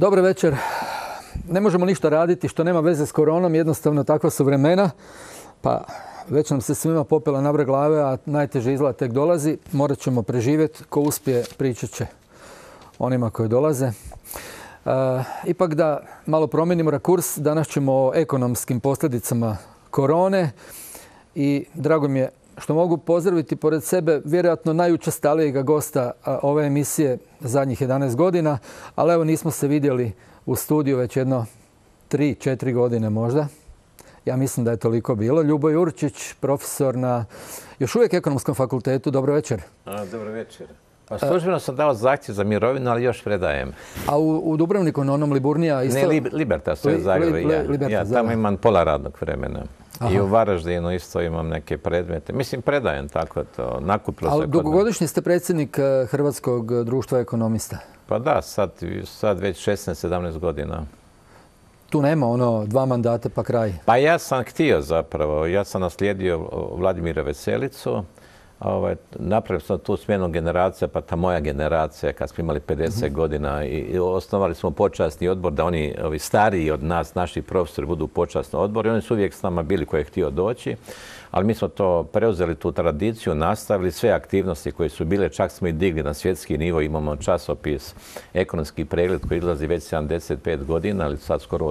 Dobar večer. Ne možemo ništa raditi što nema veze s koronom, jednostavno takva su vremena. Pa već nam se svima popela na vrh glave, a najteže izgled tek dolazi. Morat ćemo preživjeti. Ko uspije, pričat će onima koji dolaze. Ipak da malo promijenimo rakurs. Danas ćemo o ekonomskim posljedicama korone. I drago mi je što mogu pozdraviti pored sebe vjerojatno najučestalijega gosta ove emisije zadnjih 11 godina. Ali evo nismo se vidjeli u studiju već jedno 3-4 godine možda. Ja mislim da je toliko bilo. Ljubo Jurčić, profesor na još uvijek Ekonomskom fakultetu. Dobro večer. Dobro večer. Pa službeno sam dao zahtjev za mirovinu, ali još predajem. A u Dubrovniku, na onom Liburnija isto? Ne, Libertas, to je Zagreb. Ja tamo imam pola radnog vremena. I u Varaždinu isto imam neke predmete. Mislim, predajem tako to. Nakupilo se. Ali dugogodišnji ste predsjednik Hrvatskog društva ekonomista? Pa da, sad već 16-17 godina. Tu nema ono 2 mandata pa kraj? Pa ja sam htio zapravo. Ja sam naslijedio Vladimira Veselicu. Napravili smo tu smjenu generacija, pa ta moja generacija, kad smo imali 50 godina i osnovali smo počasni odbor da ovi stariji od nas, naši profesori, budu počasni odbor i oni su uvijek s nama bili koji je htio doći. Ali mi smo to preuzeli, tu tradiciju, nastavili sve aktivnosti koje su bile, čak smo i digli na svjetski nivo. Imamo časopis Ekonomski pregled koji izlazi već 75 godina, ali sad skoro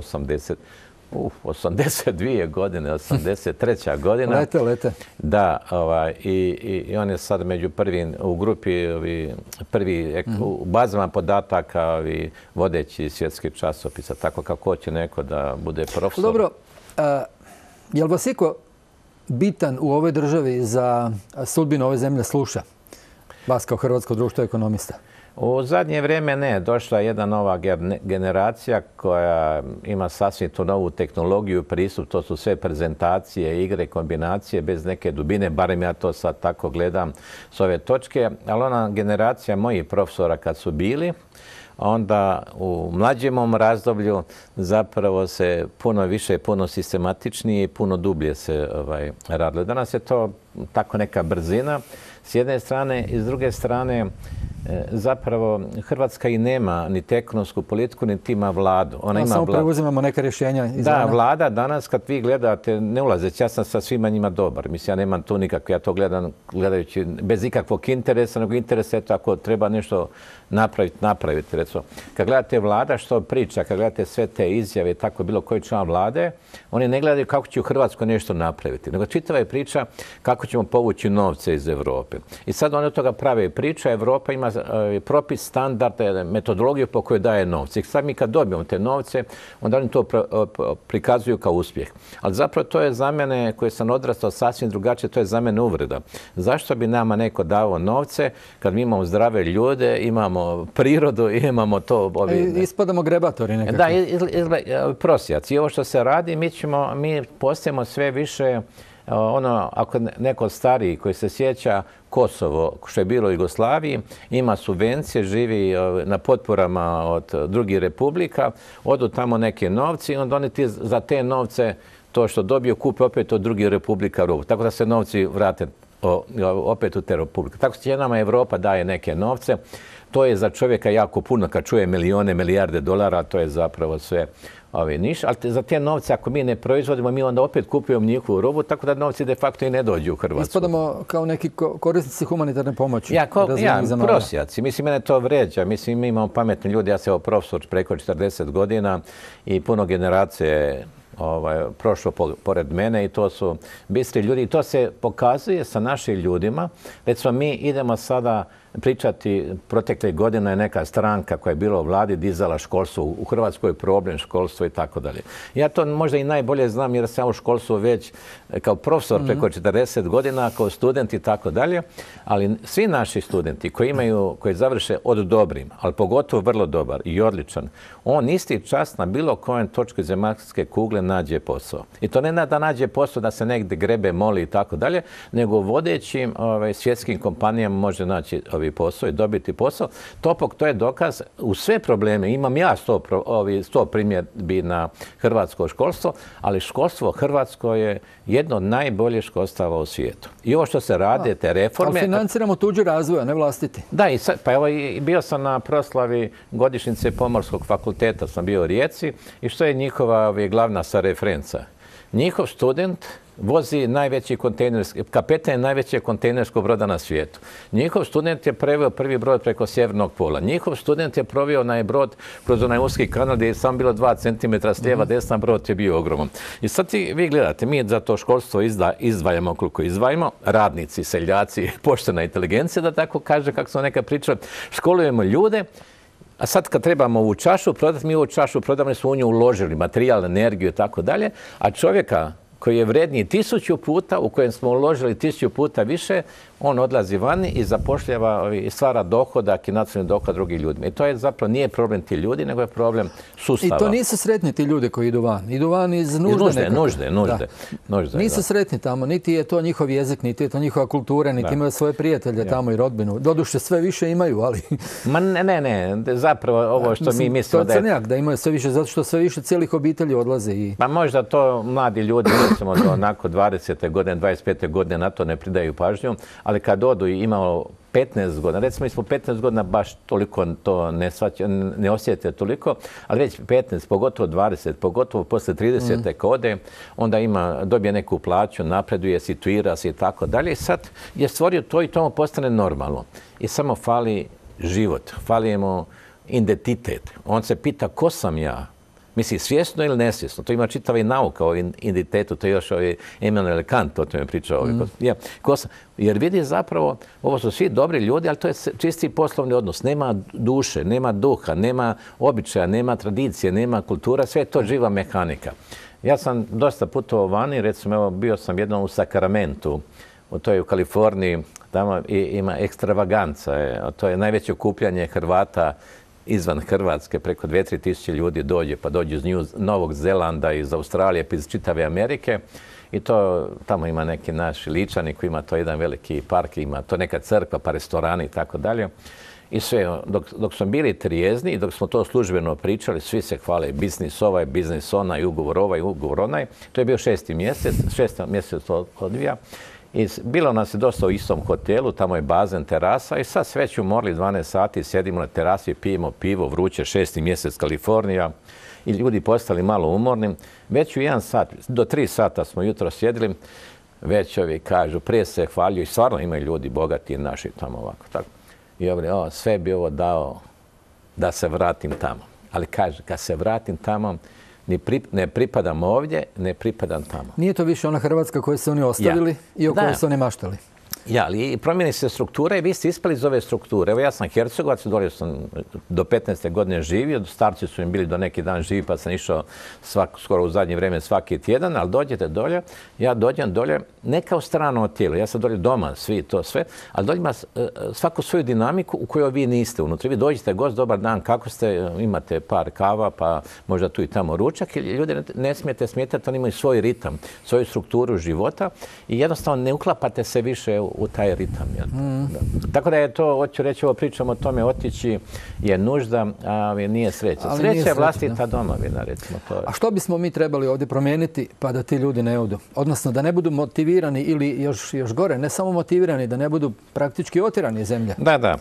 82 godine, 83. godina. Lete. Da, i on je sad među prvim u grupi, u bazama podataka vodeći svjetski časopisa, tako kako hoće neko da bude profesor. Dobro, je li vas iko bitan u ovoj državi za sudbinu ove zemlje sluša? Vas kao Hrvatsko društvo ekonomista? U zadnje vrijeme ne. Došla je jedna nova generacija koja ima sasvim tu novu tehnologiju, pristup. To su sve prezentacije, igre, kombinacije bez neke dubine. Barem ja to sad tako gledam s ove točke. Ali ona generacija mojih profesora kad su bili, onda u mlađem razdoblju zapravo se puno više, puno sistematičnije i puno dublje se radilo. Danas je to tako neka brzina s jedne strane i s druge strane zapravo Hrvatska i nema niti ekonomsku politiku, niti ima vladu. Ona ima samo preuzimamo neka rješenja izvana. Da, vlada danas kad vi gledate, ne ulazeći, ja sam sa svima njima dobar. Mislim, ja nemam tu nikakve, ja to gledam gledajući bez ikakvog interesa, nego interesa je to ako treba nešto napraviti. Recimo, kad gledate vlada što priča, kad gledate sve te izjave, tako bilo koji član vlade, oni ne gledaju kako će u Hrvatskoj nešto napraviti, nego čitava je priča kako ćemo povući novce iz Europe. I sad oni od toga prave priča, Europa ima propis, standarde, metodologiju po kojoj daje novce. I sad mi kad dobijemo te novce, onda oni to prikazuju kao uspjeh. Ali zapravo to je za mene, koji sam odrastao sasvim drugačije, to je za mene uvreda. Zašto bi nama neko davao novce kad mi imamo zdrave ljude, imamo prirodu i imamo to... Ispadamo grebatori nekako. Da, prosjaci. I ovo što se radi, mi postajemo sve više... ako neko stariji koji se sjeća Kosovo, što je bilo u Jugoslaviji, ima subvencije, živi na potporama od drugih republika, odu tamo neke novci i onda oni za te novce to što dobiju kupe opet od drugih republika robu. Tako da se novci vrate opet u te republike. Tako će nama Europa daje neke novce. To je za čovjeka jako puno kad čuje milijone, milijarde dolara, to je zapravo sve niš. Ali za te novce, ako mi ne proizvodimo, mi onda opet kupujemo njihovu robu, tako da novci de facto i ne dođu u Hrvatsku. Ispadamo kao neki korisnici humanitarne pomoći. Ja, prosjaci. Mislim, mene to vređa. Mislim, mi imamo pametni ljudi. Ja sam profesor preko 40 godina i puno generacije prošlo pored mene i to su bistri ljudi. I to se pokazuje sa našim ljudima. Recimo, mi idemo sada pričati, protekle godine je neka stranka koja je bila u vladi dizala školstvo. U Hrvatskoj je problem školstvo i tako dalje. Ja to možda i najbolje znam jer sam u školstvu već kao profesor preko 40 godina, kao student i tako dalje. Ali svi naši studenti koji završe od dobrim, ali pogotovo vrlo dobar i odličan, on isti čas na bilo kojem točku zemaljske kugle nađe posao. I to ne da nađe posao da se negdje grebe, moli i tako dalje, nego vodećim svjetskim kompanijama može naći posao i dobiti posao. To je dokaz u sve probleme. Imam ja 100 primjedbi na hrvatsko školstvo, ali školstvo hrvatsko je jedno od najboljih školstava u svijetu. I ovo što se rade, te reforme... Ali financiramo tuđi razvoj, a ne vlastiti. Da, pa evo bio sam na proslavi godišnjice Pomorskog fakulteta, sam bio u Rijeci i što je njihova glavna referenca? Njihov student vozi najveći kontejnerski, kapetan je najvećeg kontejnerskog broda na svijetu. Njihov student je preveo prvi brod preko Sjevernog pola. Njihov student je proveo onaj brod kroz onaj uski kanal gdje je samo bilo 2 cm s lijeva desna, brod je bio ogroman. I sad vi gledate, mi za to školstvo izdvajamo koliko izdvajamo, radnici, seljaci, poštena inteligencija, da tako kaže, kako smo nekad pričali, školujemo ljude. A sad kad trebamo ovu čašu prodati, mi ovu čašu prodamo jer smo u nju uložili materijal, energiju i tako dalje, a čovjeka koji je vredniji 1000 puta, u kojem smo uložili 1000 puta više, on odlazi vani i zapošljava i stvara dohodak i nacionalni dohodak drugih ljudima. I to je zapravo nije problem ti ljudi, nego je problem sustava. I to nisu sretni ti ljudi koji idu van. Idu van iz nužde. Nužde. Nisu sretni tamo, niti je to njihov jezik, niti je to njihova kultura, niti imaju svoje prijatelje tamo i rodbinu. Doduše sve više imaju, ali... Ma ne, zapravo ovo što mi mislimo da je... To je crnjak, da imaju sve više, zato što sve više cijelih obitelji odlaze i... Pa možda to mladi ljudi, recimo do onako 20. godine, 25. godine na to ne pridaju pažnju, ali kad odu i imao 15 godina, recimo mi smo 15 godina baš toliko to ne osjete toliko, ali već 15, pogotovo 20, pogotovo posle 30. kad ode, onda dobije neku plaću, napreduje, situira se i tako dalje. I sad je stvorio to i to mu postane normalno. I samo fali život, fali mu identitet. On se pita ko sam ja? Misli, svjesno ili nesvjesno. To ima čitava i nauka o identitetu, to je još Immanuel Kant o tome pričao. Jer vidi zapravo, ovo su svi dobri ljudi, ali to je čisti poslovni odnos. Nema duše, nema duha, nema običaja, nema tradicije, nema kultura, sve je to živa mehanika. Ja sam dosta putovao vani, recimo, evo, bio sam jednom u Sacramentu, to je u Kaliforniji, tamo ima ekstravaganca, to je najveće okupljanje Hrvata izvan Hrvatske, preko 2-3 tisuće ljudi dođe, pa dođu iz Novog Zelanda, iz Australije, pa iz čitave Amerike. I to, tamo ima neki naši Ličani koji ima to jedan veliki park, ima to neka crkva, pa restorani i tako dalje. I sve, dok smo bili trijezni i dok smo to službeno pričali, svi se hvale, biznis ovaj, biznis onaj, ugovor onaj. To je bio 6. mjesec to odvija. I bilo nas je dosta u istom hotelu, tamo je bazen, terasa i sad sve ću morali 12 sati, sjedimo na terasi, pijemo pivo, vruće, 6. mjesec Kalifornija i ljudi postali malo umorni. Već u 1 sat, do 3 sata smo jutro sjedili, već ovi kažu, prije se hvaljuju i stvarno imaju ljudi bogati naši tamo ovako. Tako. I ovi, sve bi ovo dao da se vratim tamo. Ali kaže, kad se vratim tamo, ne pripadam ovdje, ne pripadam tamo. Nije to više ona Hrvatska koju su oni ostavili i o kojoj su oni maštali. Ja, ali promijeni se struktura i vi ste ispali iz ove strukture. Evo ja sam Hercegovac, dolje sam do 15. godine živio, starci su im bili do neki dan živi, pa sam išao skoro u zadnje vrijeme svaki tjedan, ali dođete dolje, ja dođem dolje, ne kao strano tijelo, ja sam dolje doma, svi to sve, ali dolje ima svaku svoju dinamiku u kojoj vi niste unutra. Vi dođete, gost, dobar dan, kako ste, imate par kava, pa možda tu i tamo ručak, i ljudi ne smijete smetati, oni imaju svoj ritam, svoju strukturu života i jednostavno ne uklapate se više u taj ritam. Tako da je to, hoću reći, ovo pričamo o tome, otići je nužda, a nije sreća. Sreća je vlastita domovina, recimo to. A što bismo mi trebali ovdje promijeniti pa da ti ljudi ne odu? Odnosno da ne budu motivirani ili još gore, ne samo motivirani, da ne budu praktički otjerani iz zemlje? Da.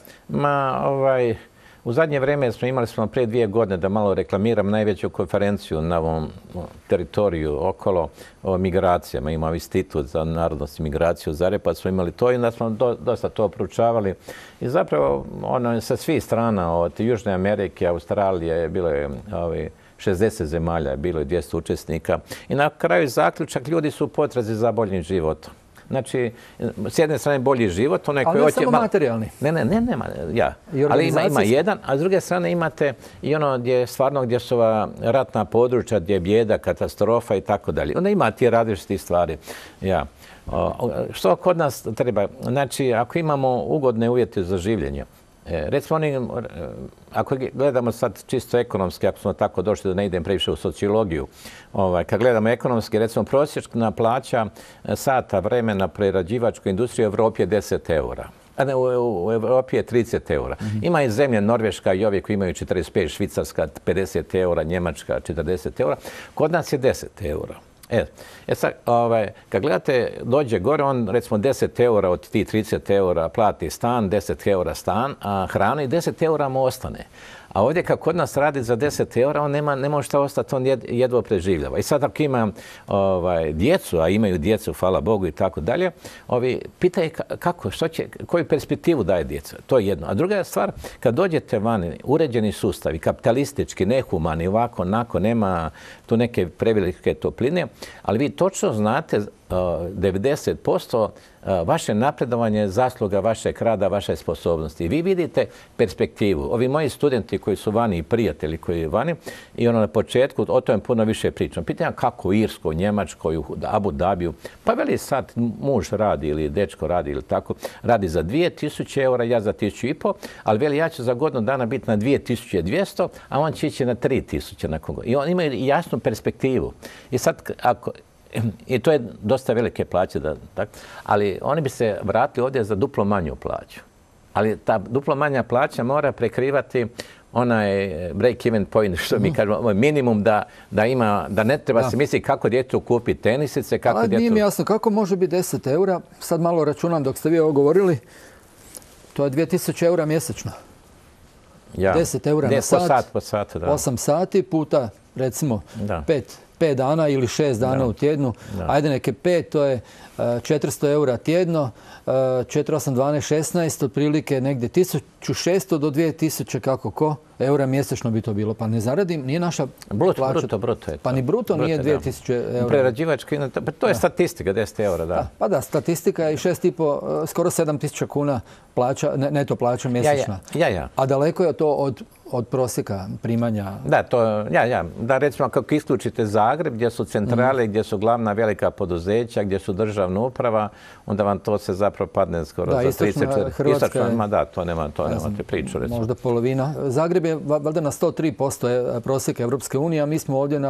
U zadnje vrijeme imali smo prije 2 godine, da malo reklamiram, najveću konferenciju na ovom teritoriju okolo o migracijama. Imamo institut za narodnost i migraciju Zagreb, pa smo imali to i onda smo dosta to proučavali. I zapravo sa svih strana, od Južne Amerike, Australije, bilo je 60 zemalja, bilo je 200 učesnika. I na kraju zaključak, ljudi su u potrazi za boljim životom. Znači, s jedne strane bolji život, onaj koji hoće... Ali ne samo materijalni. Nema, ali ima jedan, a s druge strane imate i ono gdje su ratna područja, gdje je bijeda, katastrofa i tako dalje. Onda ima ti različitih stvari. Što kod nas treba? Znači, ako imamo ugodne uvjete za življenje, recimo, ako gledamo sad čisto ekonomski, ako smo tako došli da ne idem previše u sociologiju, kad gledamo ekonomski, recimo prosječna plaća sata vremena prerađivačkoj industriji u Evropi je 10 eura. A ne, u Evropi je 30 eura. Ima i zemlje Norveška i ovi koji imaju 45, Švicarska 50 eura, Njemačka 40 eura. Kod nas je 10 eura. Sad, kad gledate, dođe gore, on recimo 10 eura od tih 30 eura plati stan, 10 eura stan, a hrana i 10 eura mu ostane. A ovdje kad kod nas radi za 10 eura, on ne može šta ostati, on jedva preživljava. I sad ako ima djecu, a imaju djecu, hvala Bogu i tako dalje, pitaju kako, koju perspektivu daje djeca. To je jedno. A druga je stvar, kad dođete vani, uređeni sustavi, kapitalistički, nehumani, ovako, onako, nema tu neke prevelike topline, ali vi točno znate 90% vaše napredovanje je zasluga vašeg rada, vaše sposobnosti. I vi vidite perspektivu. Ovi moji studenti koji su vani i prijatelji koji su vani, i na početku o tome puno više pričam. Pitam kako u Irskoj, Njemačkoj, u Abu Dhabiju. Pa veli sad muž radi ili dečko radi ili tako, radi za 2000 eura, ja za 1500, ali veli ja ću za godinu dana biti na 2200, a on će ići na 3000 nakon godina. I on ima jasnu perspektivu. I sad i to je dosta velike plaće, ali oni bi se vratili ovdje za duplo manju plaću. Ali ta duplo manja plaća mora prekrivati onaj break-even point, što mi kažemo, minimum da ne treba se misliti kako djetu kupi tenisice, kako djetu... Nije mi jasno, kako može biti 10 eura, sad malo računam dok ste vi ovo govorili, to je 2000 eura mjesečno. 10 eura na sat, po satu, da. 8 sati puta, recimo, 5 dana ili 6 dana u tjednu. Ajde neke 5, to je 400 eura tjedno, 4, 8, 12, 16, otprilike negdje 1600 do 2000 kako ko eura mjesečno bi to bilo. Pa ne zaradim, nije naša plaća. Bruto je to. Pa ni bruto nije 2000 eura. Prerađivački, to je statistika, 10 eura, da. Pa da, statistika je i 6,5, skoro 7000 kuna plaća, neto plaća mjesečna. A daleko je to od prosjeka primanja. Da, recimo kako isključite Zagreb, gdje su centrale, gdje su glavna velika poduzeća, gdje su državna uprava, onda vam to se zapravo padne skoro za 30. Hrvatska, to nemate priču. Možda polovina. Zagreb je valjda na 103% prosjeka Evropske unije, a mi smo ovdje na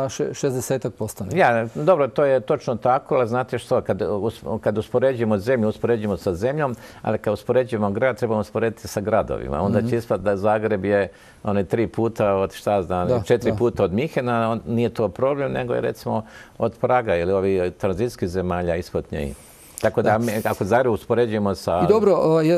60%. Dobro, to je točno tako, ali znate što, kad uspoređujemo zemlju, uspoređujemo sa zemljom, ali kad uspoređujemo grad, trebamo usporediti sa gradovima. Onda će ispati da Zagreb je 3 puta od 4 puta od Mihena, nije to problem, nego je recimo od Praga ili ovih tranzitskih zemalja ispod nje. Tako da, ako Zagreb uspoređujemo sa... I dobro,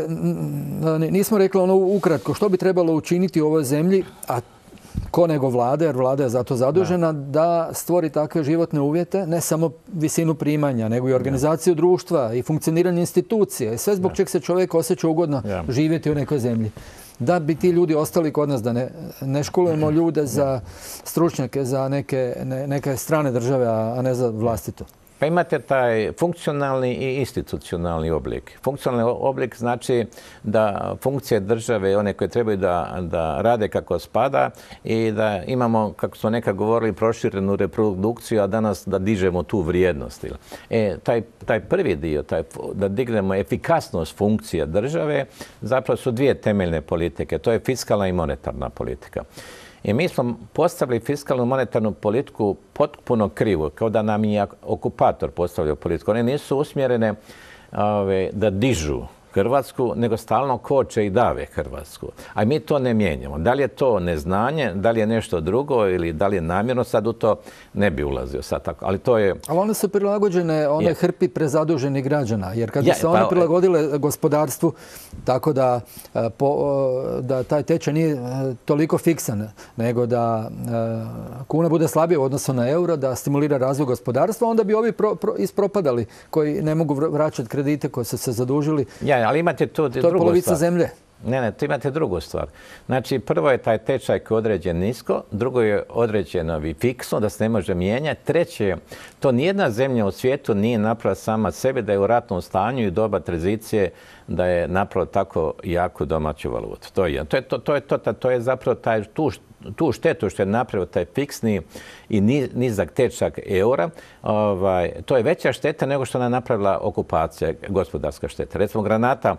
nismo rekli ono ukratko, što bi trebalo učiniti u ovoj zemlji, a ko nego vlada, jer vlada je za to zadužena, da stvori takve životne uvjete, ne samo visinu primanja, nego i organizaciju društva i funkcioniranje institucija. I sve zbog čeg se čovjek osjeća ugodno živjeti u nekoj zemlji. Da bi ti ljudi ostali kod nas, da ne školujemo ljude za stručnjake, za neke strane države, a ne za vlastito. Pa imate taj funkcionalni i institucionalni oblik. Funkcionalni oblik znači da funkcije države, one koje trebaju da rade kako spada i da imamo, kako smo nekad govorili, proširenu reprodukciju, a danas da dižemo tu vrijednost. Taj prvi dio, da dignemo efikasnost funkcija države, zapravo su dvije temeljne politike. To je fiskalna i monetarna politika. I mi smo postavili fiskalnu monetarnu politiku potpuno krivo, kao da nam je okupator postavljao politiku. One nisu usmjerene da dižu Hrvatsku, nego stalno koče i dave Hrvatsku. A mi to ne mijenjamo. Da li je to neznanje, da li je nešto drugo ili da li je namjerno, sad u to ne bi ulazio sad tako. Ali to je... Ali one su prilagođene hrpi prezaduženih građana. Jer kad bi se one prilagodile gospodarstvu, tako da taj tečaj nije toliko fiksan, nego da kuna bude slabija u odnosu na euro, da stimulira razvoj gospodarstva, onda bi ovi ispropadali koji ne mogu vraćati kredite koji su se zadužili. Ali imate tu drugu stvar. To je polovica zemlje. Ne, tu imate drugu stvar. Znači, prvo je taj tečaj koji je određen nisko, drugo je određeno fiksno, da se ne može mijenjati. Treće, to nijedna zemlja u svijetu nije napravila sama sebe, da je u ratnom stanju i doba tranzicije da je napravila tako jaku domaću valutu. To je zapravo tu štetu što je napravio taj fiksni i nizak tečak eura, to je veća šteta nego što je napravila okupacija, gospodarska šteta. Recimo, granata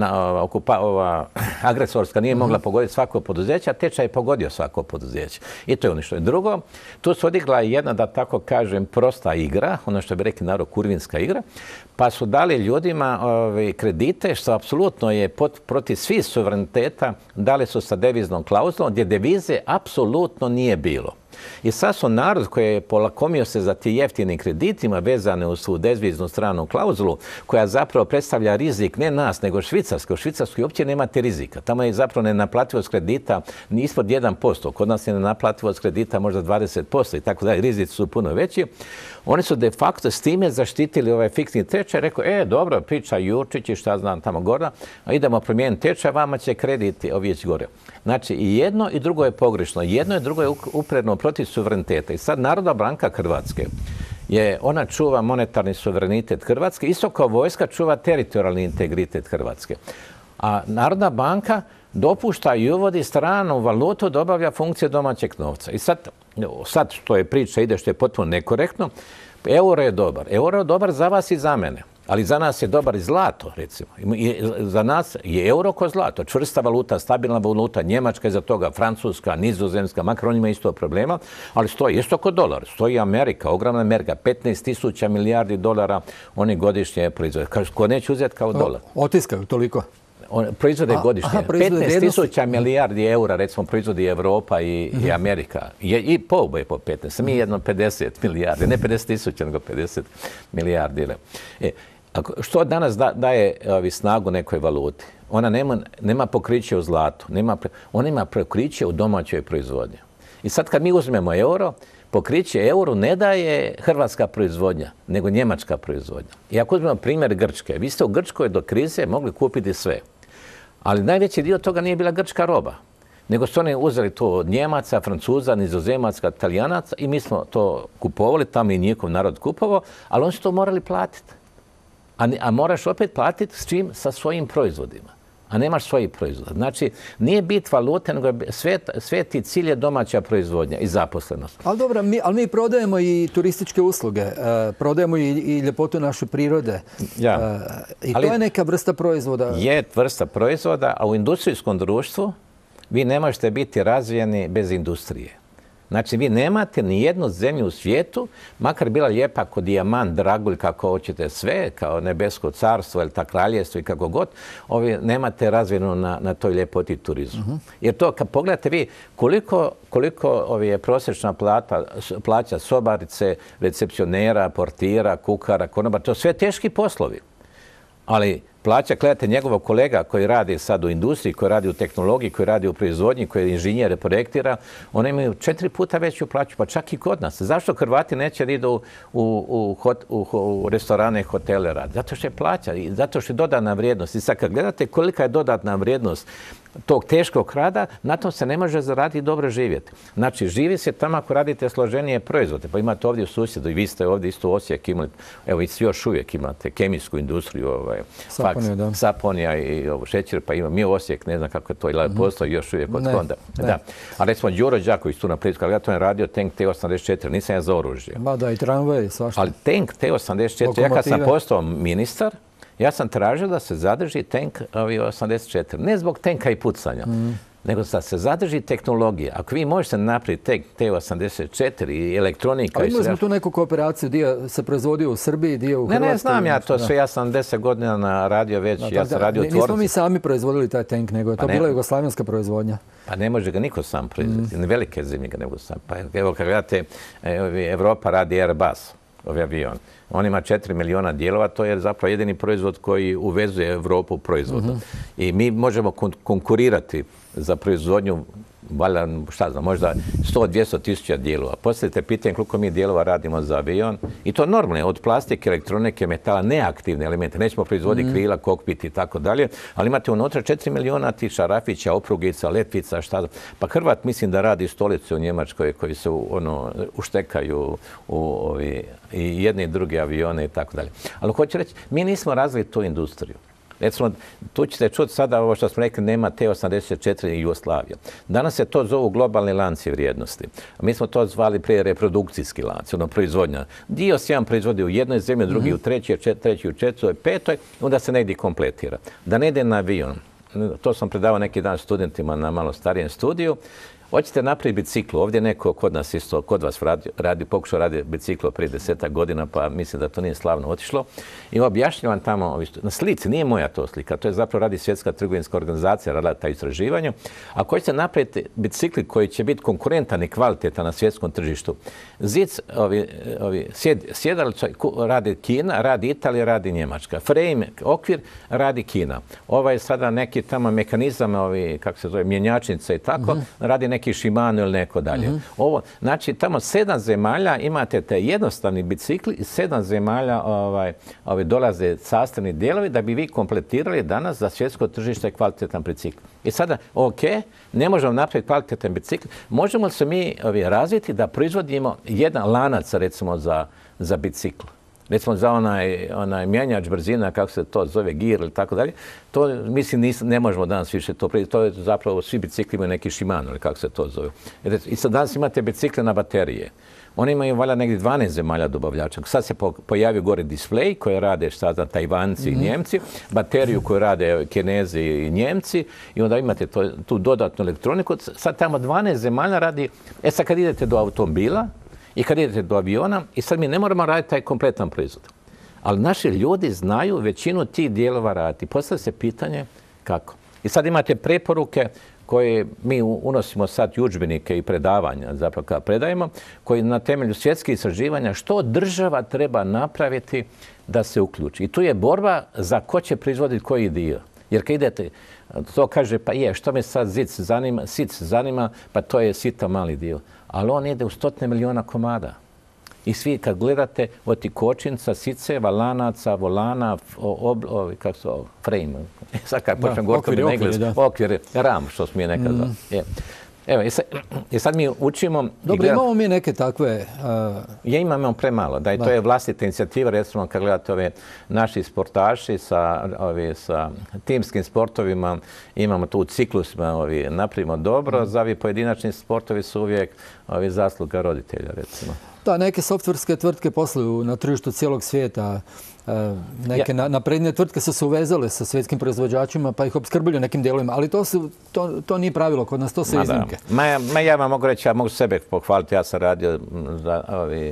agresorska nije mogla pogoditi svako poduzeće, a tečaj je pogodio svako poduzeće. I to je uništeno. Drugo, tu se odigla jedna, da tako kažem, prosta igra, ono što bi rekli narod kurvinska igra, pa su dali ljudima kredite sve što apsolutno je protiv svih suvereniteta dali su sa deviznom klauzulom gdje devize apsolutno nije bilo. I sad su narod koji je polakomio se za ti jeftinim kreditima vezane uz svu deviznu stranu klauzulu, koja zapravo predstavlja rizik ne nas, nego Švicarske. U Švicarskoj uopće nemate rizika. Tamo je zapravo nenaplativost kredita ispod 1%. Kod nas je nenaplativost kredita možda 20% i tako dalje. Rizici su puno veći. Oni su de facto s time zaštitili ovaj fiksni tečaj. Rekao, dobro, priča Jurčić i šta znam tamo gore, a idemo promijeniti tečaj, vama će krediti ovići gore. Znači, i jedno i drugo je pogrešno. Jedno i drugo je upredno protiv suvereniteta. I sad Narodna banka Hrvatske ona čuva monetarni suverenitet Hrvatske, isto kao vojska čuva teritorijalni integritet Hrvatske. A Narodna banka dopušta i uvodi stranu valutu da obavlja funkcije domaćeg novca. I sad što je priča ide što je potpuno nekorektno, euro je dobar. Euro je dobar za vas i za mene. Ali za nas je dobar i zlato, recimo. Za nas je euro ko zlato. Čvrsta valuta, stabilna valuta, Njemačka je za toga, Francuska, Nizozemska, makar on ima isto problema, ali stoji isto ko dolar. Stoji Amerika, ogromna Amerika, 15.000 milijardi dolara oni godišnje proizvode. Ko neće uzeti kao dolar? Otiskaju toliko? Proizvode godišnje. 15.000 milijardi eura, recimo, proizvodi Europa i Amerika. I po oboje po 15. Mi jedno 50 milijardi. Ne 50.000, nego 50 milijardi. Što danas daje snagu nekoj valuti? Ona nema pokriće u zlatu. Ona ima pokriće u domaćoj proizvodnji. I sad kad mi uzmemo euro, pokriće euro ne daje hrvatska proizvodnja, nego njemačka proizvodnja. I ako uzmemo primjer Grčke, vi ste u Grčkoj do krize mogli kupiti sve. Ali najveći dio toga nije bila grčka roba, nego su oni uzeli to od Njemaca, Francuza, Nizozemaca, Italijanaca i mi smo to kupovali, tamo i njihov narod kupovao, ali oni su to morali platiti. A moraš opet platiti s čim? Sa svojim proizvodima. A nemaš svojih proizvoda. Znači, nije bit valute, nego sveti cilj je domaća proizvodnja i zaposlenost. Ali dobro, mi prodajemo i turističke usluge, prodajemo i ljepotu naše prirode. I to je neka vrsta proizvoda. Je vrsta proizvoda, a u industrijskom društvu vi ne možete biti razvijeni bez industrije. Znači, vi nemate ni jednu zemlju u svijetu, makar bila lijepa kao dijamant, dragulj, kako hoćete sve, kao nebesko carstvo ili ta kraljevstvo i kako god, nemate razvijeno na toj ljepoti turizmu. Jer to, kad pogledate vi, koliko je prosječna plaća sobarice, recepcionera, portira, kuhara, konobara, to sve teški poslovi. Ali plaća, gledajte, njegovog kolega koji radi sad u industriji, koji radi u tehnologiji, koji radi u proizvodnji, koji je inženjer, projektira, oni imaju 4 puta veću plaću, pa čak i kod nas. Zašto Hrvati neće da idu u restorane, hotele raditi? Zato što je plaća i zato što je dodana vrijednost. I sad kad gledate kolika je dodatna vrijednost tog teškog rada, na tom se ne može zaraditi i dobro živjeti. Znači, živi se tamo ako radite složenije proizvode. Pa imate ovdje u susjedu i vi ste ovdje isto u Osijek imali, evo i još uvijek imate kemijsku industriju, Saponija i šećer, pa ima mi u Osijek, ne znam kako je to, ili postoji još uvijek od Honda. A recimo Đuro Đaković tu na Plitsku, ali ja to je radio tank T-84, nisam ja za oružje. Da, i tramvaj, svašta. Ali tank T-84, ja kad sam postao ministar, ja sam tražio da se zadrži tank 84. Ne zbog tanka i pucanja, nego da se zadrži tehnologija. Ako vi možete napraviti tank T-84 i elektronika... Ali imali smo tu neku kooperaciju, dio se proizvodio u Srbiji, dio u Hrvatskoj. Ne, znam ja to sve. Ja sam 10 godina radio već, ja sam radio u tvorci. Nismo mi sami proizvodili taj tank, nego je to bila jugoslavenska proizvodnja. Pa ne može ga niko sam proizvoditi. Velike zemlje ga ne mogu sam. Pa evo, kad gledate, Evropa radi Airbus, ovaj avion. On ima 4 miliona dijelova, to je zapravo jedini proizvod koji uvezuje Evropu proizvodom. I mi možemo konkurirati za proizvodnju, valjda, šta znam, možda 100-200 tisuća dijelova. Postavite pitanje koliko mi dijelova radimo za avion. I to normalno, od plastike, elektronike, metala, neaktivne elemente. Nećemo proizvoditi krila, kokpit i tako dalje, ali imate unutra 4 miliona tih šarafića, oprugica, letvica, šta znam. Pa Hrvat mislim da radi stolice u Njemačkoj koji se uštekaju u i jedni i drugi avione i tako dalje. Ali hoću reći, mi nismo razvili tu industriju. Recimo, tu ćete čuti sada ovo što smo rekli, nema T-84 i Jugoslavija. Danas se to zovu globalni lanci vrijednosti. Mi smo to zvali prije reprodukcijski lanci, proizvodnja. Dio se jedan proizvodi u jednoj zemlji, drugi u trećoj, treći u četvrtoj, petoj, onda se negdje kompletira. Da ne ide na avion. To sam predavao neki dan studentima na malo starijem studiju. Hoćete napraviti biciklu, ovdje neko kod nas isto, kod vas pokušao radi biciklo prije 10 godina, pa mislim da to nije slavno otišlo. I objašnjavam tamo, na slici, nije moja to slika, to je zapravo radi Svjetska trgovinska organizacija, radila ta istraživanja. Ako hoćete napraviti bicikli koji će biti konkurentan i kvalitetan na svjetskom tržištu, zic, sjedalica radi Kina, radi Italija, radi Njemačka. Frame, okvir, radi Kina. Ovaj sada neki tamo mehanizam, kako se zove, mjenjačnice i tako, radi neki Shimano ili neko dalje. Ovo, znači, tamo 7 zemalja imate te jednostavni bicikli i 7 zemalja dolaze sastavni dijelovi da bi vi kompletirali danas za svjetsko tržište kvalitetan bicikl. I sada, ok, ne možemo napraviti kvalitetan bicikl, možemo li se mi razviti da proizvodimo jedan lanac, recimo, za bicikl. Recimo za onaj mjenjač brzina, kako se to zove, gir ili tako dalje, to mislim ne možemo danas više to predstaviti. To je zapravo, svi bicikli imaju neki Shimano ili kako se to zove. I sad danas imate bicikle na baterije. Oni imaju valjda negdje 12 zemalja dobavljača. Sad se pojavio gore display koje rade Tajvanci i Njemci, bateriju koju rade Kinezi i Njemci i onda imate tu dodatnu elektroniku. Sad tamo 12 zemalja radi. Sad kad idete do automobila i kad idete do aviona i sad mi ne moramo raditi taj kompletan proizvod. Ali naši ljudi znaju većinu tih dijelova raditi. Postavlja se pitanje kako. I sad imate preporuke koje mi unosimo sad i udžbenike i predavanja, zapravo kada predajemo, koji na temelju svjetskih istraživanja što država treba napraviti da se uključi. I tu je borba za ko će proizvoditi koji dio. Jer kad idete, to kaže, pa što me sad sic zanima, pa to je sita mali dio. Ali on ide u 100 miliona komada. I svi kad gledate od tih kočnica, siceva, lanaca, volana, frame. Sad kad počnem govoriti na englesku, okvir, ram, što smo mi nekad zvali. Evo, i sad mi učimo... Dobro, imamo mi neke takve... Imamo premalo. To je vlastita inicijativa, recimo kad gledate ove naši sportaši sa timskim sportovima, imamo tu u ciklusima, napravimo dobro, za ovi pojedinačni sportovi su uvijek zasluga roditelja, recimo. Da, neke softverske tvrtke posluju na tržištu cijelog svijeta. Neke naprednije tvrtke su se uvezale sa svjetskim proizvođačima pa ih opskrbljuju nekim dijelovima, ali to nije pravilo kod nas, to su iznimke. Ja vam mogu reći, ja mogu sebe pohvaliti, ja sam radio za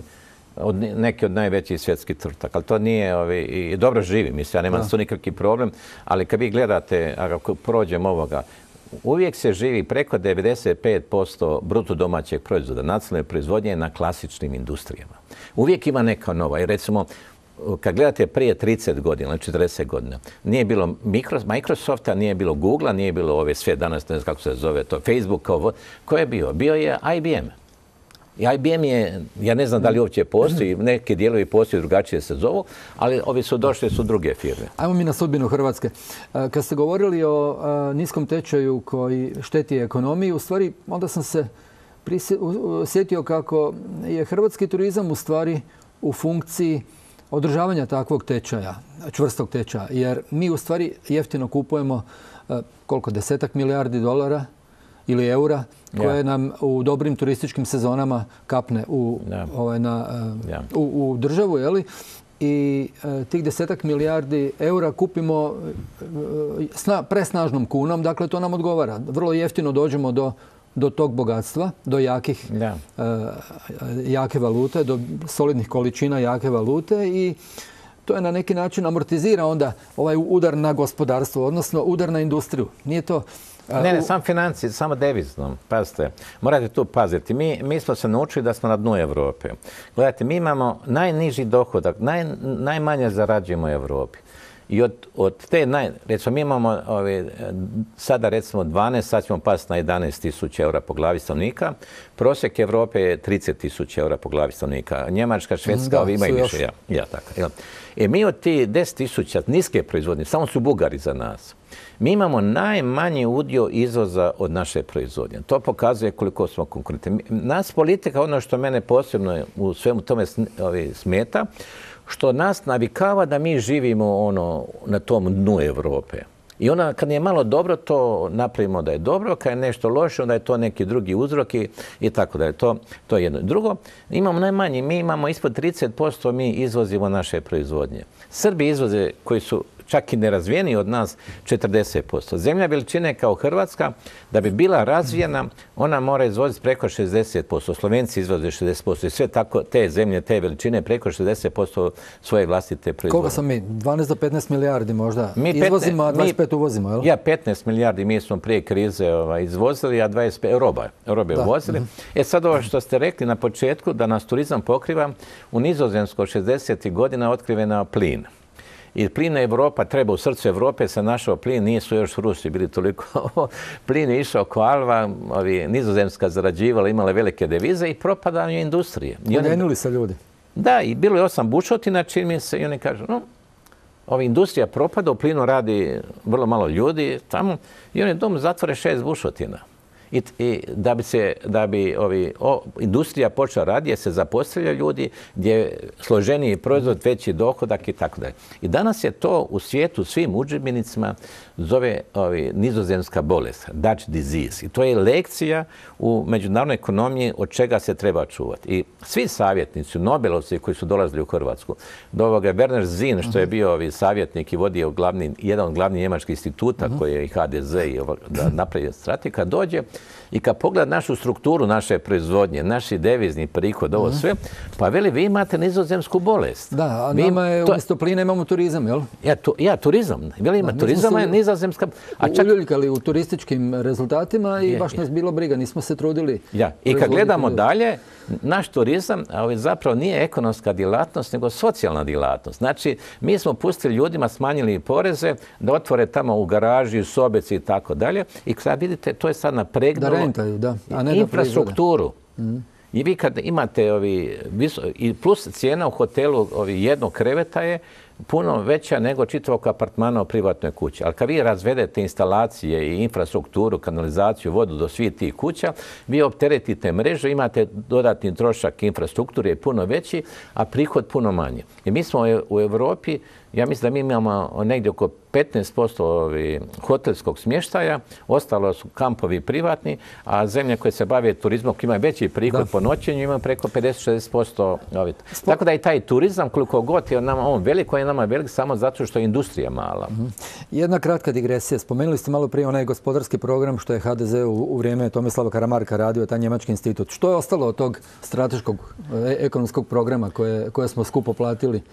neki od najvećih svjetskih tvrtaka, ali to nije, i dobro živim, mislim, ja nemam tu nikakvi problem, ali kad vi gledate, ako prođem ovoga, uvijek se živi preko 95% bruto domaćeg proizvoda, nacionalne proizvodnje na klasičnim industrijama. Uvijek ima neka nova. I recimo, kad gledate prije 30 godina, 40 godina, nije bilo Microsofta, nije bilo Googlea, nije bilo ove sve danas, ne znam kako se zove to, Facebook, ko je bio? Bio je IBM. I IBM je, ja ne znam da li uopće postoji, neki dijelovi postoji, drugačije se zovu, ali ovi su došli su druge firme. Ajmo mi na sudbinu Hrvatske. Kad ste govorili o niskom tečaju koji šteti ekonomiji, u stvari onda sam se sjetio kako je hrvatski turizam u stvari u funkciji održavanja takvog tečaja, čvrstog tečaja, jer mi u stvari jeftino kupujemo koliko, 10 milijardi dolara ili eura koje nam u dobrim turističkim sezonama kapne u državu, je li? I tih 10 milijardi eura kupimo presnažnom kunom, dakle to nam odgovara. Vrlo jeftino dođemo do tog bogatstva, do jake valute, do solidnih količina jake valute i to je na neki način amortizira onda ovaj udar na gospodarstvo, odnosno udar na industriju. Nije to... Ne, sam financije, samo deviznom. Pazite, morate tu paziti. Mi smo se naučili da smo na dnu Europe. Gledajte, mi imamo najniži dohodak, najmanje zarađujemo u Europi. I od te recimo mi imamo sada recimo 12, sad ćemo pasti na 11.000 eura po glavi stanovnika. Prosjek Europe je 30.000 eura po glavi stanovnika. Njemačka, Švedska, ovi imaju više. Mi od tih 10.000 niske proizvodnje, samo su Bugari za nas. Mi imamo najmanji udio izvoza od naše proizvodnje. To pokazuje koliko smo konkurentni. Nas politika, ono što mene posebno u svemu tome smeta, što nas navikava da mi živimo na tom dnu Europe. I onda kad je malo dobro, to napravimo da je dobro, kad je nešto loše, onda je to neki drugi uzrok i tako da je to jedno. Drugo, imamo najmanji, mi imamo ispod 30% mi izvozimo naše proizvodnje. Srbi izvoze koji su čak i nerazvijeniji od nas, 40%. Zemlja veličine kao Hrvatska, da bi bila razvijena, ona mora izvoziti preko 60%. Slovenci izvoze 60% i sve tako te zemlje, te veličine, preko 60% svoje vlastite proizvodnje. Koliko smo mi? 12 do 15 milijardi možda izvozimo, a 25 uvozimo, je li? Ja, 15 milijardi mi smo prije krize izvozili, a 25 robe uvozili. Sad ovo što ste rekli na početku, da nas turizam pokriva, u Nizozemskoj 60. godina otkrivena plin. I plin Evropa treba u srcu Evrope se našao plin, nisu još Rusi bili toliko. Plin je išao ko alva, Nizozemska zarađivala, imala velike devize i propadanje industrije. Ugenili se ljudi. Da, i bilo je 8 bušotina, čini mi se, i oni kažu, industrija propada, u plinu radi vrlo malo ljudi tamo, i oni dom zatvore 6 bušotina. I da bi industrija počela raditi, se zaposlila ljudi, gdje je složeniji proizvod, veći dohodak i tako dalje. I danas je to u svijetu, svim udžbenicima zove nizozemska bolest, Dutch disease. I to je lekcija u međunarodnoj ekonomiji od čega se treba čuvati. I svi savjetnici, Nobelovci koji su dolazili u Hrvatsku, do ovoga Werner Zinn, što je bio savjetnik i vodio jedan od glavnih njemačkih instituta koji je i HDZ da napravi strategiju, kad dođe i kad pogleda našu strukturu naše proizvodnje, naši devizni prihod, ovo sve, pa veli, vi imate nizozemsku bolest. Da, a nama je umjesto plina imamo turizam, jel? Ja, turizam. Veli, ima turizam, je nizozemska... Uljuljkali u turističkim rezultatima i baš nas bilo briga, nismo se trudili. I kad gledamo dalje, naš turizam zapravo nije ekonomska djelatnost, nego socijalna djelatnost. Znači, mi smo pustili ljudima, smanjili poreze, da otvore tamo u garaži, u sobeci i tako dalje. I sad vidite, to je sad napregnulo infrastrukturu. I vi kad imate i plus cijena u hotelu jednog kreveta je puno veća nego čitavog apartmana u privatnoj kući. Ali kad vi razvedete instalacije i infrastrukturu, kanalizaciju, vodu do svih tih kuća, vi opteretite mrežu, imate dodatni trošak infrastrukture je puno veći, a prihod puno manji. I mi smo u Europi, ja mislim da mi imamo negdje oko 15% hotelskog smještaja, ostalo su kampovi privatni, a zemlje koje se bave turizmom, koji imaju veći prihod po noćenju, imaju preko 50-60%. Tako da i taj turizam, koliko god je on velik, on je nama velik samo zato što je industrija mala. Jedna kratka digresija. Spomenuli ste malo prije onaj gospodarski program što je HDZ u vrijeme Tomislava Karamarka radio, taj njemački institut. Što je ostalo od tog strateškog ekonomskog programa koje smo skupo platili?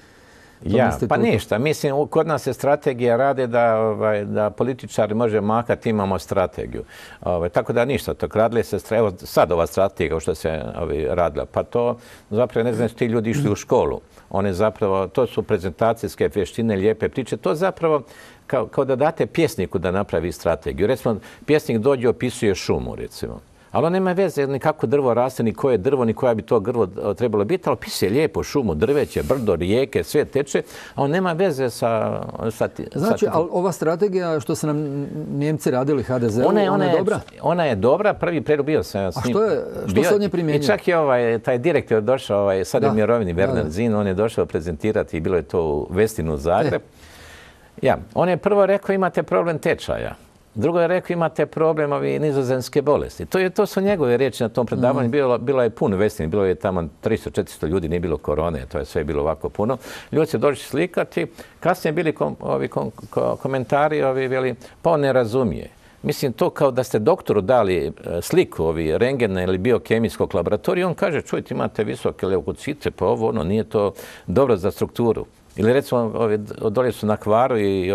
Pa ništa. Mislim, kod nas se strategija rade da političari može makati, imamo strategiju. Tako da ništa. Radili se, evo sad ova strategija što se radila. Pa to zapravo ne znam, su ti ljudi išli u školu. One zapravo, to su prezentacijske vještine, lijepe priče. To zapravo kao da date pjesniku da napravi strategiju. Recimo, pjesnik dođe i opisuje šumu, recimo. Ali on nema veze ni kako drvo raste, ni koje drvo, ni koja bi to drvo trebalo biti, ali opisuje lijepo šumu, drveće, brdo, rijeke, sve teče, a on nema veze sa... Znači, ali ova strategija što su nam Njemci radili HDZ, ona je dobra? Ona je dobra, prvi prijedlog bio sam s njim. A što se od nje primjenjuje? I čak je taj direktor došao, sad je u mirovini, Werner Zinn, on je došao prezentirati i bilo je to u Westinu Zagreb. On je prvo rekao imate problem tečaja. Drugo je rekao imate problem nizozemske bolesti. To su njegove riječi na tom predavanju. Bilo je puno Westin, bilo je tamo 300-400 ljudi, nije bilo korone, to je sve bilo ovako puno. Ljudi se došli slikati, kasnije bili komentari, veli, pa on ne razumije. Mislim, to kao da ste doktoru dali sliku rengena ili biokemijskog laboratorija, on kaže, čujte, imate visoke leukocite, pa ovo, nije to dobro za strukturu. Ili recimo, dolje su na Hvaru i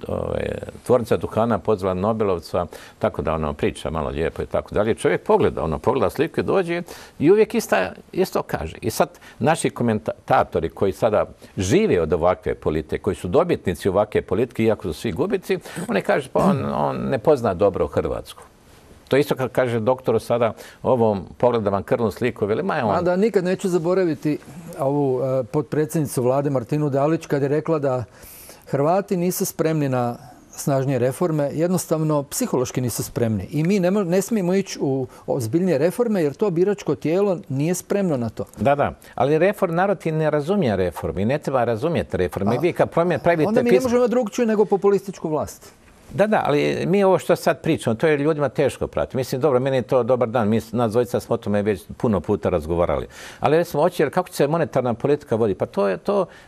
tvornica duhana pozvala Nobelovca, tako da priča malo lijepo i tako dalje. Čovjek pogleda sliku i dođe i uvijek isto kaže. I sad naši komentatori koji sada žive od ovakve politike, koji su dobitnici ovakve politike, iako su svi gubici, oni kažu pa on ne pozna dobro Hrvatsku. To isto kad kaže doktoru sada ovom, pogleda vam krvnu sliku, veli, A da nikad neću zaboraviti ovu potpredsjednicu vlade Martinu Dalić kad je rekla da Hrvati nisu spremni na snažnije reforme, jednostavno psihološki nisu spremni. I mi ne smijemo ići u ozbiljnije reforme jer to biračko tijelo nije spremno na to. Da, ali narod ti ne razumije reforme i ne treba razumjeti reforme. Onda mi ne možemo drugčiju nego populističku vlast. Da, ali mi ovo što sad pričamo, to je ljudima teško pratiti. Mislim, dobro, meni je to dobar dan. Nas dvojica smo o tome već puno puta razgovarali. Ali recimo, kako će se monetarna politika voditi? Pa to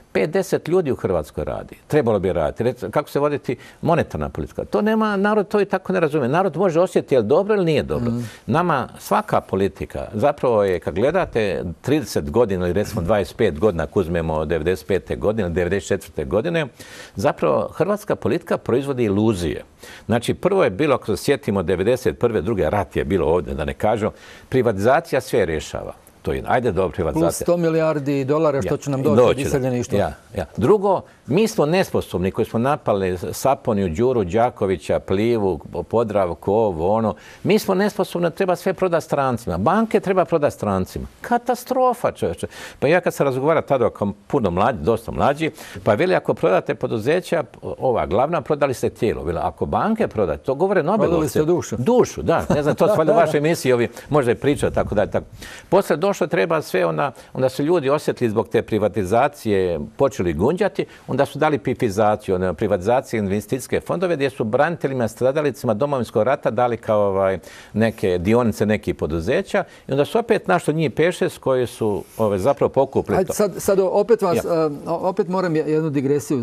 5-10 ljudi u Hrvatskoj radi. Trebalo bi raditi. Kako se voditi monetarna politika. To nema, narod to i tako ne razumije. Narod može osjetiti je li dobro ili nije dobro. Nama svaka politika, zapravo je, kad gledate 30 godina ili recimo 25 godina, ako uzmemo 95. godine, 94. godine, zapravo hrvatska politika proizvodi iluzije. Znači, prvo je bilo, ako se sjetimo 91. druge, rat je bilo ovdje, da ne kažem, privatizacija sve rješava. To je, ajde dobro, privatizacija. Plus 100 milijardi dolara što će nam doći od iseljeništva. Drugo, mi smo nesposobni koji smo napali Saponiju, Đuru, Đakovića, Plivu, Podravku, ovo, ono. Mi smo nesposobni, treba sve prodati strancima. Banke treba prodati strancima. Katastrofa, čovječe. Pa ja kad se razgovara tada kao puno mlađi, dosta mlađi, pa veli ako prodate poduzeća, ova glavna, prodali ste tijelo. Veli, ako banke prodate, to govore Nobelovci. Prodali ste dušu. Dušu, da. Ne znam, to su valjda u vašoj emisiji ovi možda i pričaju, tako da. Poslije došlo treba sve, onda su ljudi osjetili zbog te privatizacije, počeli gunđati, onda su dali pifizaciju, privatizacije investicijske fondove gdje su braniteljima, stradalicima Domovinskog rata dali kao neke dionice nekih poduzeća i onda su opet našli njih 5-6 koji su zapravo pokupili to. Sad opet moram jednu digresiju.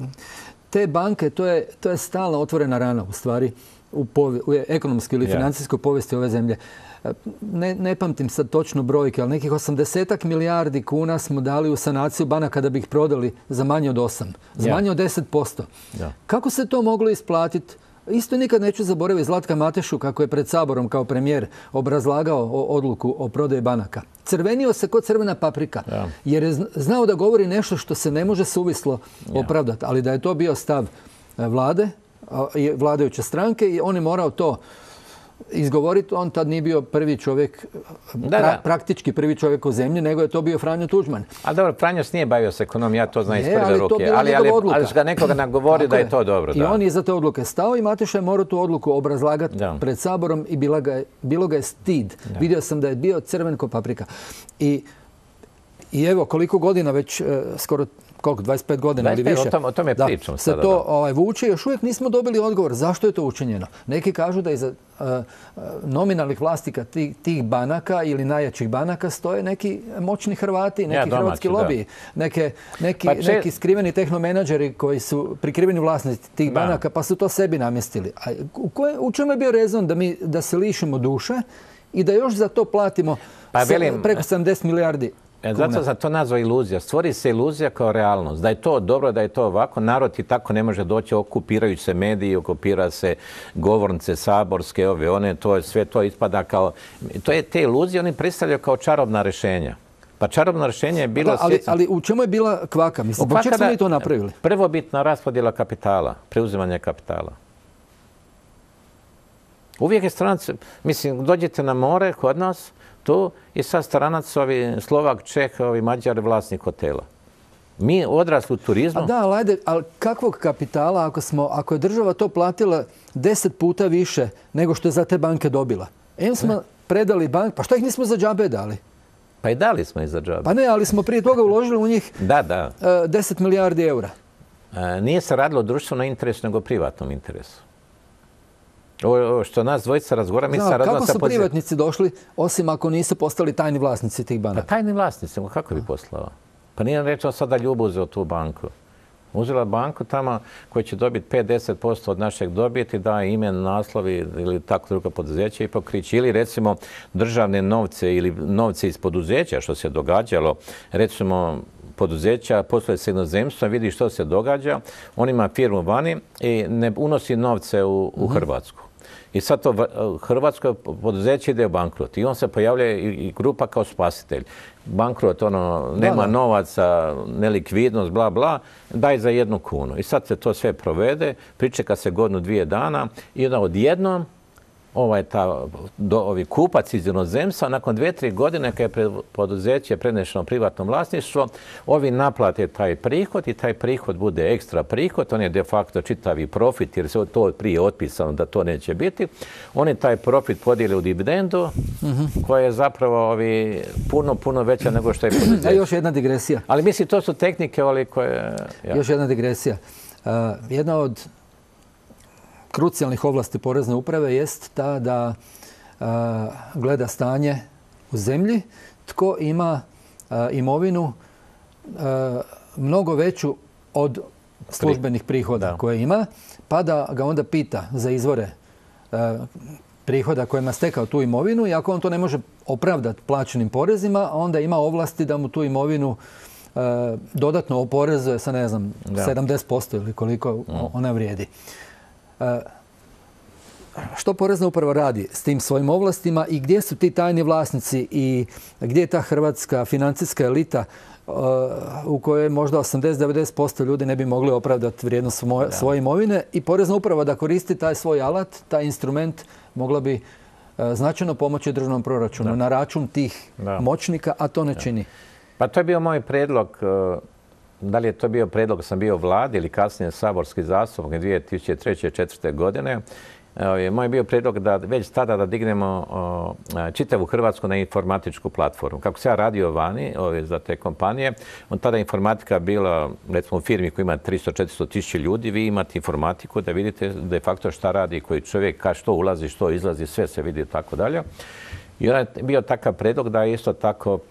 Te banke, to je stalno otvorena rana u stvari u ekonomskoj ili financijskoj povijesti ove zemlje. Ne pamtim sad točno brojke, ali nekih 80 milijardi kuna smo dali u sanaciju banaka da bi ih prodali za manje od 8, za manje od 10%. Kako se to moglo isplatiti? Isto nikad neću zaboraviti Zlatka Matešu kako je pred Saborom kao premijer obrazlagao odluku o prodaji banaka. Crvenio se kao crvena paprika, jer je znao da govori nešto što se ne može suvislo opravdati, ali da je to bio stav vlade, vladajuće stranke i on je morao to izgovoriti. On tad nije bio prvi čovjek, praktički prvi čovjek u zemlji, nego je to bio Franjo Tuđman. A dobro, Franjo se nije bavio s ekonomijom, ja to znam iz prve ruke. Ali su ga nekoga nagovori da je to dobro. I on je za te odluke stao i Mateša je morao tu odluku obrazlagati pred Saborom i bilo ga je stid. Vidio sam da je bio crven ko paprika. I evo koliko godina već, skoro 25 godina ili više. O tome pričam se to vuče. Još uvijek nismo dobili odgovor zašto je to učinjeno. Neki kažu da iza nominalnih vlasnika tih banaka ili najjačih banaka stoje neki moćni Hrvati, neki hrvatski lobiji, neki skriveni tehnomenadžeri koji su prikriveni vlasnici tih banaka pa su to sebi namjestili. U čemu je bio rezon da se lišimo duše i da još za to platimo preko 70 milijardi? Zato sam to nazvao iluzija. Stvori se iluzija kao realnost. Da je to dobro, da je to ovako. Narod i tako ne može doći, okupiraju se mediji, okupira se govornice saborske, ove, one, sve to ispada kao... Te iluzije oni predstavljaju kao čarobna rješenja. Pa čarobno rješenje je bilo... Ali u čemu je bila kvaka? Mislim, zbog čega smo mi to napravili? Prvobitna raspodjela kapitala, preuzimanje kapitala. Uvijek je stranac, mislim, dođete na more kod nas, tu i sad stranac, Slovak, Čeh, Mađar, vlasnik hotela. Mi odrasli u turizmu... ali kakvog kapitala ako je država to platila 10 puta više nego što je za te banke dobila? Smo predali bank, pa što ih nismo za džabe dali? Pa i dali smo ih za džabe. Pa ne, ali smo prije toga uložili u njih 10 milijardi eura. Nije se radilo o društvenom interesu, nego o privatnom interesu. Ovo što nas dvojica razgovara, mi se radila sa... Kako su privatnici došli, osim ako nisu postali tajni vlasnici tih banaka? Pa tajni vlasnici, kako bi poslao? Pa nije rečeno sad da Ljubo uzeo tu banku. Uzela banku tamo koja će dobiti 5-10% od našeg dobiti, da ime, naslovi ili tako drugo poduzeće i pokrići. Ili recimo državne novce ili novce iz poduzeća što se događalo. Recimo poduzeća posluje se inozemstvom, vidi što se događa. On ima firmu vani i ne unosi novce u Hrvatsku. I sad to hrvatsko poduzeće ide u bankrot i on se pojavljuje i grupa kao spasitelj. Bankrot, nema novaca, nelikvidnost, bla, bla, daj za 1 kunu. I sad se to sve provede, pričeka se 1-2 dana i onda odjednom kupac iz inozemstva, nakon 2-3 godine kad je poduzeće prenešeno privatno vlasništvo, ovi naplate taj prihod i taj prihod bude ekstra prihod, on je de facto čitavi profit jer se to prije otpisano da to neće biti. Oni taj profit podijeli u dividendu koja je zapravo puno veća nego što je poduzeće. Još jedna digresija. Ali mislim, to su tehnike koje... Još jedna digresija. Jedna od krucijalnih ovlasti porezne uprave jest ta da gleda stanje u zemlji, tko ima imovinu mnogo veću od službenih prihoda koje ima, pa da ga onda pita za izvore prihoda kojima stekao tu imovinu i ako on to ne može opravdati plaćenim porezima, onda ima ovlasti da mu tu imovinu dodatno oporezuje sa, ne znam, 70% ili koliko ona vrijedi. Što Porezna uprava radi s tim svojim ovlastima i gdje su ti tajni vlasnici i gdje je ta hrvatska financijska elita u kojoj možda 80-90% ljudi ne bi mogli opravdati vrijednost svoje imovine i Porezna uprava da koristi taj svoj alat, taj instrument, mogla bi značajno pomoći državnom proračunu na račun tih moćnika, a to ne čini. Pa to je bio moj predlog, da li je to bio predlog, sam bio u vladi ili kasnije saborski zastupnik 2003-2004. godine. Moj je bio predlog da već tada da dignemo čitavu Hrvatsku na informatičku platformu. Kako se ja radio vani za te kompanije, tada informatika bila, recimo u firmi koja ima 300-400 tisuća ljudi, vi imate informatiku da vidite de facto šta radi koji čovjek, što ulazi, što izlazi, sve se vidi i tako dalje. I onda je bio takav predlog da isto tako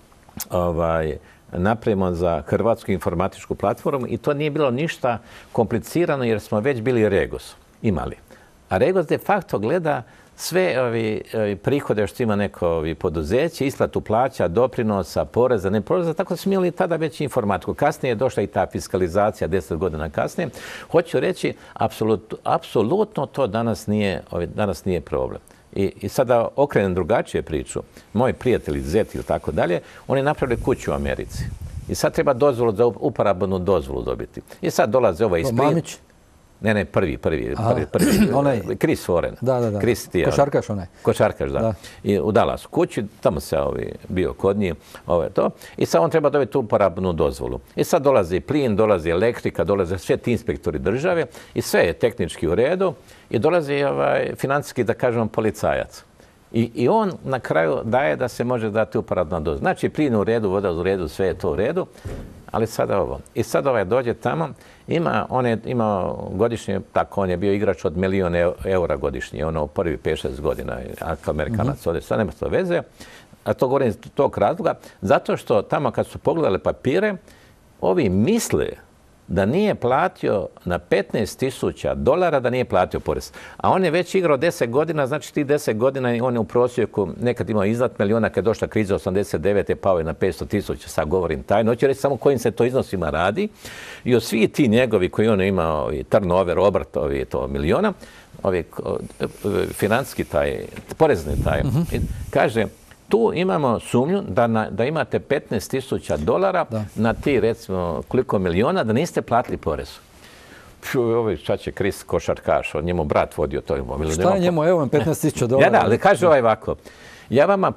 napravimo za Hrvatsku informatičku platformu i to nije bilo ništa komplicirano jer smo već bili REGOS imali. A REGOS de facto gleda sve prihode što ima neko poduzeće, isplatu plaća, doprinosa, poreza, ne poreza, tako smo imali tada već informatiku. Kasnije je došla i ta fiskalizacija 10 godina kasnije. Hoću reći, apsolutno to danas nije problem. I sada okrenem drugačije priču. Moji prijatelji, zeti ili tako dalje, oni napravili kuću u Americi. I sad treba dozvolu za uporabnu dozvolu dobiti. I sad dolaze ovaj ispred. Mamić? Ne, prvi. Chris Warren. Da. Košarkaš onaj. Košarkaš, da. I u Dallasu kući, tamo se bio kod njih, to. I sad on treba dobiti uporabnu dozvolu. I sad dolazi plin, dolazi elektrika, dolaze sve ti inspektori države i sve je tehnički u redu i dolazi financijski, da kažemo, policajac. I on na kraju daje da se može dati uporabna dozvola. Znači plin u redu, voda u redu, sve je to u redu. Ali sada ovo. I sad dođe tamo, on je imao godišnje, tako on je bio igrač od €1.000.000 godišnje, u prvi 5-6 godina, ako Amerikanac ovdje, sad nema to veze. A to govorim iz tog razloga, zato što tamo kad su pogledali papire, ovi misle da nije platio na $15,000 da nije platio porez. A on je već igrao 10 godina, znači tih 10 godina on je u prosjeku nekad imao iznad miliona, kad je došla kriza 89. pao je na 500,000, sad govorim tajno. Hoću reći samo kojim se to iznosima radi. I od svih ti njegovi koji on imao turnover, obrt, to miliona, financijski taj, porezni taj, kaže, tu imamo sumnju da imate $15,000 na ti, recimo, koliko miliona, da niste platili porez. Sad će Chris košarkaš, njemu brat vodio to imovinu. Šta je njemu, evo $15,000? Ja da, ali kaže ovako, ja vama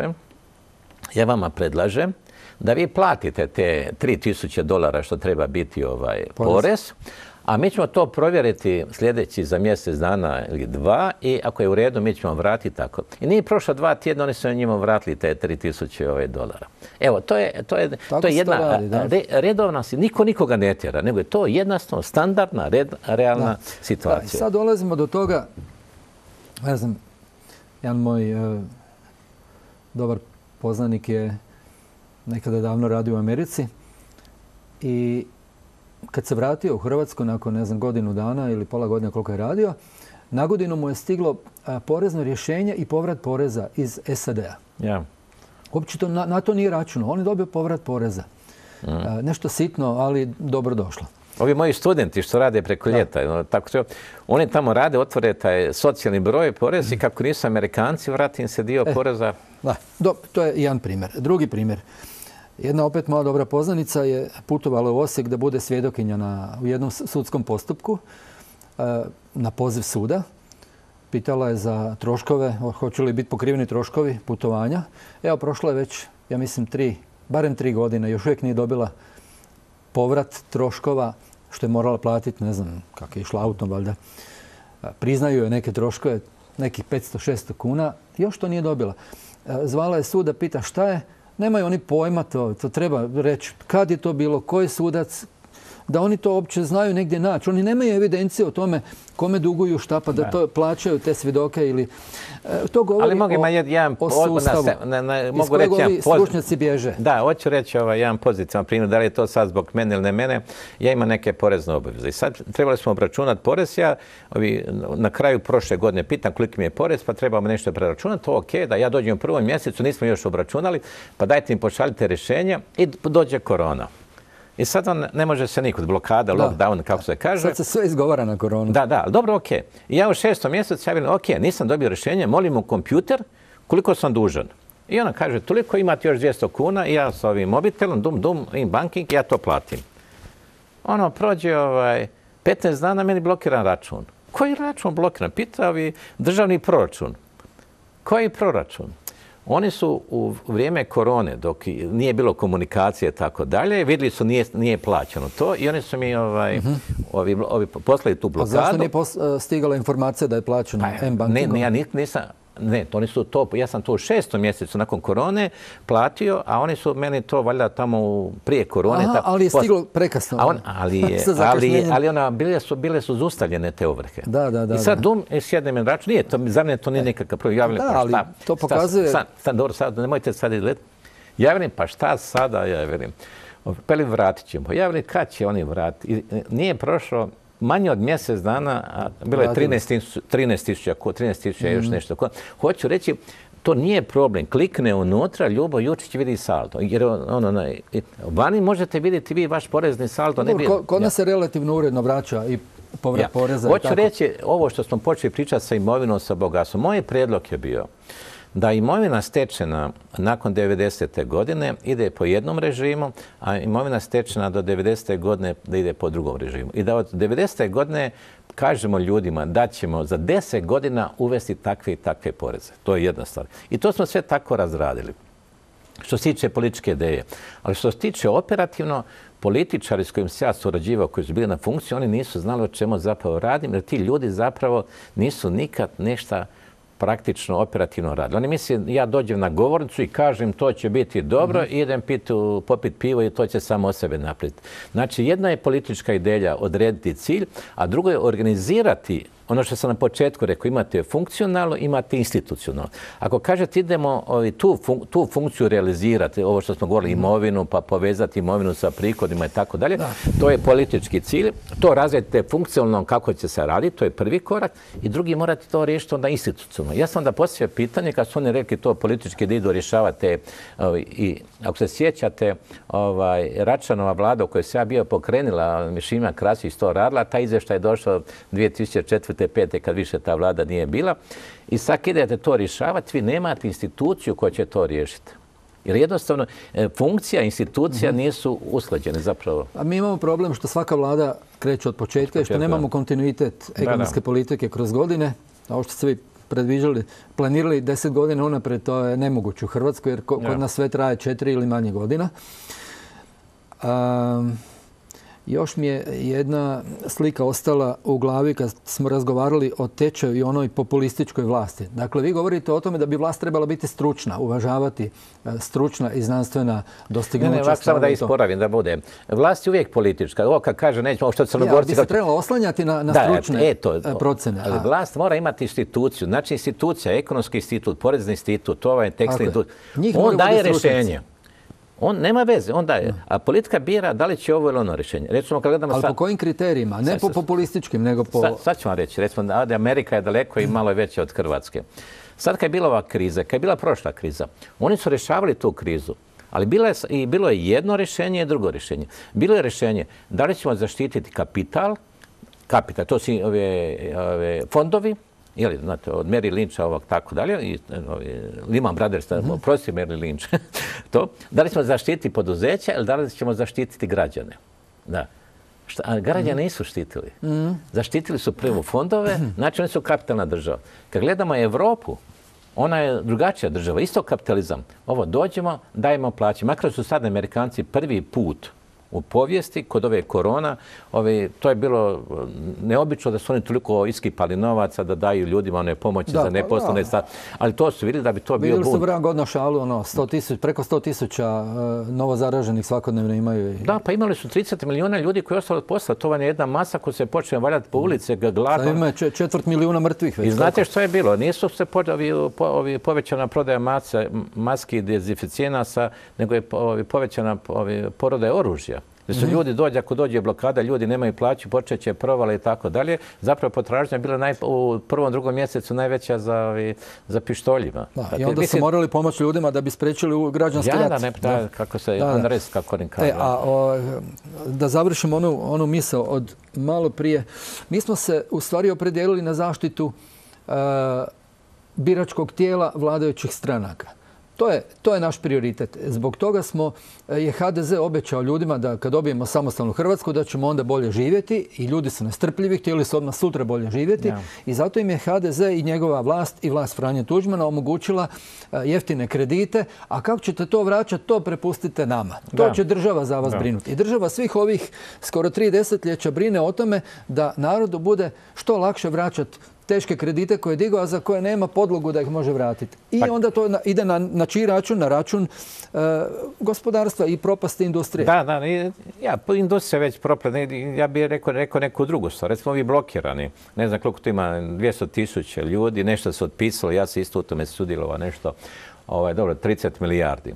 predlažem da vi platite te $3,000 što treba biti porez, a mi ćemo to provjeriti sljedeći za mjesec dana ili 2 i ako je u redu mi ćemo vratiti tako. I nije prošlo 2 tjedna, oni su njima vratili te $3,000. Evo, to je jedna redovna, niko nikoga ne tjera, nego je to jednostavno standardna, realna situacija. Sad dolazimo do toga, ne znam, jedan moj dobar poznanik je nekada davno radio u Americi i kad se vratio u Hrvatsku nakon, ne znam, godinu dana ili pola godine koliko je radio, na godinu mu je stiglo porezno rješenje i povrat poreza iz SAD-a. Uopće na to nije računao. On je dobio povrat poreza. Nešto sitno, ali dobro došlo. Ovi moji studenti što rade preko ljeta, oni tamo rade, otvore taj socijalni broj porez i kako nisu Amerikanci, vrati im se dio poreza. To je jedan primjer. Drugi primjer. Jedna opet moja dobra poznanica je putovala u Osijek da bude svjedokinja u jednom sudskom postupku na poziv suda. Pitala je za troškove, hoće li biti pokriveni troškovi putovanja. Evo, prošlo je već, ja mislim, barem 3 godine. Još uvijek nije dobila povrat troškova što je morala platiti, ne znam kako je išla autom, valjda. Priznaju joj neke troškove, nekih 500-600 kuna. Još to nije dobila. Zvala je sud da pita šta je. Nemaju oni pojma to treba reći kad je to bilo, koji sudac, da oni to uopće znaju negdje naći. Oni nemaju evidencije o tome kome duguju šta, pa da to plaćaju te svjedoke ili... To govori o sustavu iz kojeg ovi stručnjaci bježe. Da, hoću reći jedan pozitivan primjer, da li je to sad zbog mene ili ne mene, ja imam neke porezne obaveze. I sad trebali smo obračunati porez, ja na kraju prošle godine pitam koliki mi je porez, pa trebamo nešto preračunati, to ok, da ja dođem u prvom mjesecu, nismo još obračunali, pa dajte mi pošaljite rješenja i dođe korona. I sad ne može se nikud, blokada, lockdown, kako se kaže. Sad se sve izgovara na koronu. Da, dobro, ok. I ja u 6. mjesecu javim, ok, nisam dobio rješenje, molim u kompjuter koliko sam dužan. I ona kaže, toliko imate još 200 kuna i ja s ovim mobitelom, banking, ja to platim. Ono, prođe 15 dana, meni blokiran račun. Koji račun blokiran? Pita državni proračun. Koji proračun? Oni su u vrijeme korone, dok nije bilo komunikacije i tako dalje, vidjeli su nije plaćeno to i oni su mi poslali tu blokadu. A zašto nije stigala informacija da je plaćeno M-bankingom? Ne, ja nisam. Ne, oni su to, ja sam to u 6. mjesecu nakon korone platio, a oni su meni to valjda tamo prije korone. Aha, ali je stiglo prekasno. Bile su zustavljene te ovrhe. Da. I sad sjednem na račun, za mene to nije nikakav problem. Da, ali to pokazuje... Dobro, sad, nemojte sad izgledati. Ja velim, pa šta sada, ja velim. Peli vratit ćemo. Ja velim, kad će oni vratiti? Nije prošlo manje od mjesec dana, bilo je 13.000 još nešto. Hoću reći, to nije problem. Klikne unutra, Ljubo Jučić vidi saldo. Jer vani možete vidjeti vi vaš porezni saldo. Kod nas se relativno uredno vraća i povrat poreza. Hoću reći, ovo što smo počeli pričati sa imovinom, sa bogatstvom. Moj prijedlog je bio da imovina stečena nakon 90. godine ide po jednom režimu, a imovina stečena do 90. godine da ide po drugom režimu. I da od 90. godine kažemo ljudima da ćemo za 10 godina uvesti takve i takve poreze. To je jedna stvar. I to smo sve tako razradili. Što se tiče političke ideje. Ali što se tiče operativno, političari s kojim se ja surađivao, koji su bili na funkciji, oni nisu znali o čemu zapravo radim, jer ti ljudi zapravo nisu nikad nešto praktično operativno radili. Oni misle, ja dođem na govornicu i kažem to će biti dobro, idem popit pivo i to će samo o sebe napraviti. Znači, jedna je politička ideja odrediti cilj, a drugo je organizirati ono što sam na početku rekao, imate funkcionalno, imate institucionalno. Ako kažete idemo tu funkciju realizirati, ovo što smo govorili, imovinu, pa povezati imovinu sa prihodima i tako dalje, to je politički cilj. To razvijete funkcionalno kako će se raditi, to je prvi korak. I drugi, morate to riješiti onda institucionalno. Ja sam onda postavio pitanje, kad su oni rekli to politički da idu rješavate, i ako se sjećate, Račanova vlada u kojoj se ja bio pokrenila, Šima Krasić to radila, taj izvještaj je došao 2004. 5. kad više ta vlada nije bila. I sad idete to rješavati, vi nemate instituciju koja će to riješiti. Jer jednostavno funkcija, institucija nisu usklađene zapravo. A mi imamo problem što svaka vlada kreće od početka i što nemamo kontinuitet ekonomske politike kroz godine. A ovo što ste vi predviđali, planirali 10 godina unaprijed, to je nemoguće u Hrvatskoj jer kod nas sve traje 4 ili manje godina. Još mi je jedna slika ostala u glavi kad smo razgovarali o tečaju i onoj populističkoj vlasti. Dakle, vi govorite o tome da bi vlast trebala biti stručna, uvažavati stručna i znanstvena dostignuća. Ne, ovako samo da isporavim, da bude. Vlast je uvijek politička. Ovo kad kaže nećemo, ovo što Crnogorci... bi se trebalo oslanjati na stručne procene. Ali vlast mora imati instituciju. Znači, institucija, ekonomski institut, porezni institut, tekstilni institut. On daje rješenje. On nema veze, on daje. A politika bira da li će ovo ili ono rješenje. Recimo, kad gledamo ali po kojim kriterijima? Ne po populističkim, nego po... Sad ću vam reći. Recimo, Amerika je daleko i malo je veća od Hrvatske. Sad kad je bila ova kriza, kad je bila prošla kriza, oni su rješavali tu krizu. Ali bilo je jedno rješenje i drugo rješenje. Bilo je rješenje da li ćemo zaštititi kapital, to su ove fondovi, znate, od Merrill Lyncha ovog tako dalje, i Lehman Brothers, prosti Merrill Lynch, da li ćemo zaštititi poduzeća ili da li ćemo zaštititi građane. Da. Građane nisu štitili. Zaštitili su prvo fondove, znači oni su kapitalna država. Kad gledamo Europu, ona je drugačija država, isto kapitalizam. Dođemo, dajemo plaće. Makar su sad Amerikanci prvi put u povijesti, kod ove korona, to je bilo neobično da su oni toliko iskipali novaca da daju ljudima one pomoći za neposlovne stvari. Ali to su vidjeli da bi to bio bunt. Vidjeli su vrlo godno šalu, preko 100.000 novo zaraženih svakodnevno imaju. Da, pa imali su 30 milijuna ljudi koji je ostalo od posla. To vam je jedna masa koja se počne valjati po ulici, gladno. Sad ima 250.000 mrtvih već. I znate što je bilo? Nisu se povećana prodaja maski i dezinficijenasa, nego je povećana prodaja oružja. Gdje su ljudi ako dođe blokada, ljudi nemaju plaću, počet će provale i tako dalje. Zapravo potražnja je bila u prvom, drugom mjesecu najveća za pištoljima. I onda su morali pomoći ljudima da bi spriječili građanski rat. Kako se unrest, kako oni kažu. Da završimo onu misao od malo prije. Mi smo se u stvari opredijelili na zaštitu biračkog tijela vladajućih stranaka. To je naš prioritet. Zbog toga je HDZ obećao ljudima da kad dobijemo samostalnu Hrvatsku da ćemo onda bolje živjeti i ljudi su nestrpljivi, htjeli su odmah sutra bolje živjeti i zato im je HDZ i njegova vlast i vlast Franje Tuđmana omogućila jeftine kredite, a kako ćete to vraćati, to prepustite nama. To će država za vas brinuti. I država svih ovih skoro 3 desetljeća brine o tome da narodu bude što lakše vraćati teške kredite koje je digao, a za koje nema podlogu da ih može vratiti. I onda to ide na čiji račun? Na račun gospodarstva i propasti industrije. Da, industrija već propala. Ja bih rekao neku drugu stvar. Recimo ovi blokirani. Ne znam koliko tu ima, 200.000 ljudi, nešto se otpisalo, ja se isto u tome sudjelovao, nešto, dobro, 30 milijardi.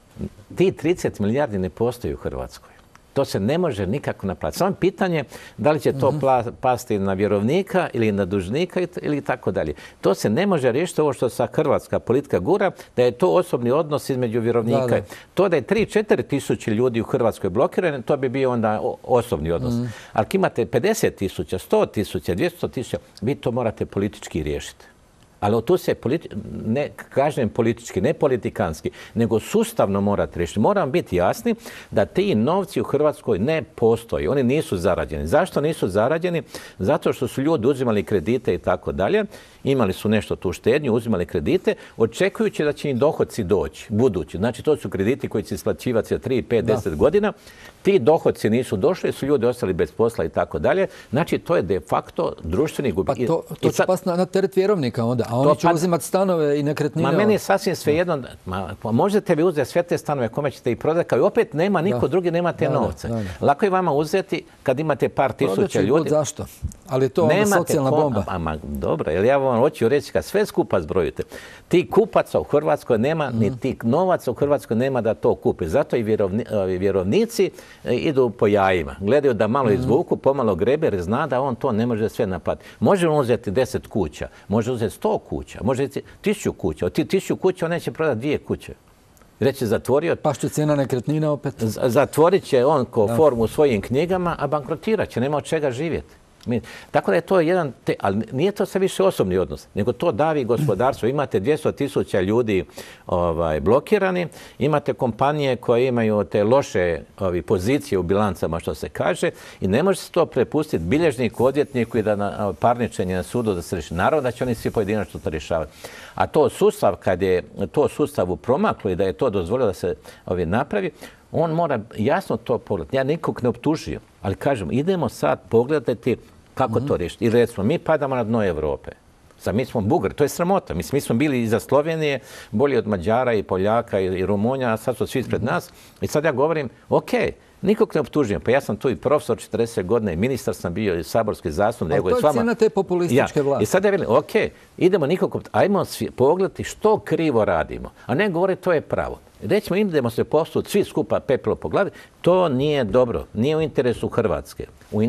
Ti 30 milijardi ne postoji u Hrvatskoj. To se ne može nikako naplatiti. Samo pitanje da li će to pasti na vjerovnika ili na dužnika ili tako dalje. To se ne može riješiti ovo što sa hrvatska politika gura, da je to osobni odnos između vjerovnika. To da je 3-4 tisuće ljudi u Hrvatskoj blokirane, to bi bio onda osobni odnos. Ali ako imate 50.000, 100.000, 200.000, vi to morate politički riješiti. Ali tu se, ne kažem politički, ne politikanski, nego sustavno morate riješiti. Moram biti jasni da ti novci u Hrvatskoj ne postoji. Oni nisu zarađeni. Zašto nisu zarađeni? Zato što su ljudi uzimali kredite i tako dalje. Imali su nešto tu štednju, uzimali kredite, očekujući da će im dohodci doći, budući. Znači, to su krediti koji će isplaćivati za 3, 5, 10 godina. Ti dohodci nisu došli, su ljudi ostali bez posla i tako dalje. Znači, to je de facto društveni gubitak. Pa to će pasti na teret vjerovnika onda, a oni će uzimati stanove i nekretnine. Meni je sasvim svejedno. Možete vi uzeti sve te stanove, kome ćete ih prodati, kao i opet nema, niko drugi nema te novce. Lako je vama uzeti kad imate par tisuća ljudi. Zašto? Ali to je socijalna bomba. Dobro, jer ja vam hoću reći, kad sve skupa zbrojite, ti kupaca u Hrvatskoj nema, ni ti novaca u Hrvatskoj nema da to kupi. Zato i vjerovnici idu po jajima. Gledaju da malo izvuku, pomalo grebe, jer zna da on to ne može sve naplatiti. Može on uzeti 10 kuća, može uzeti 100 kuća, može uzeti 1000 kuća. Od ti 1000 kuća on neće prodati 2 kuće. Reći zatvorio... Pa što cijena nekretnina opet? Zatvorit će on ko formu u svojim knjigama, a bankrotirat će, nema od čega živjeti. Tako da je to jedan, ali nije to sve više osobni odnos, nego to davi gospodarstvo. Imate 200.000 ljudi blokirani, imate kompanije koje imaju te loše pozicije u bilancama, što se kaže, i ne može se to prepustiti bilježniku, odvjetniku i da na parničenje na sudu da se riješi. Naravno da će oni svi pojedinačno to rješavati. A to sustav, kad je to sustavu promaklo i da je to dozvolio da se napravi, on mora jasno to pogledati. Ja nikog ne optužio, ali kažem, idemo sad pogledati kako to riješiti. I recimo, mi padamo na dno Europe. Sad mi smo Bugari, to je sramota. Mi smo bili iza Slovenije, bolji od Mađara i Poljaka i Rumunja, a sad su svi ispred nas. I sad ja govorim, ok, nikog ne optužujem. Pa ja sam tu i profesor 40 godina i ministar sam bio i saborski zastupnik. Ali to je cijena te populističke vlasti. I sad ja velim, ok, idemo nikog, ajmo pogledati što krivo radimo. A ne govoriti to je pravo. Recimo, idemo se postuti svi skupa pepelo po glavi, to nije dobro, nije u interesu Hrvatske,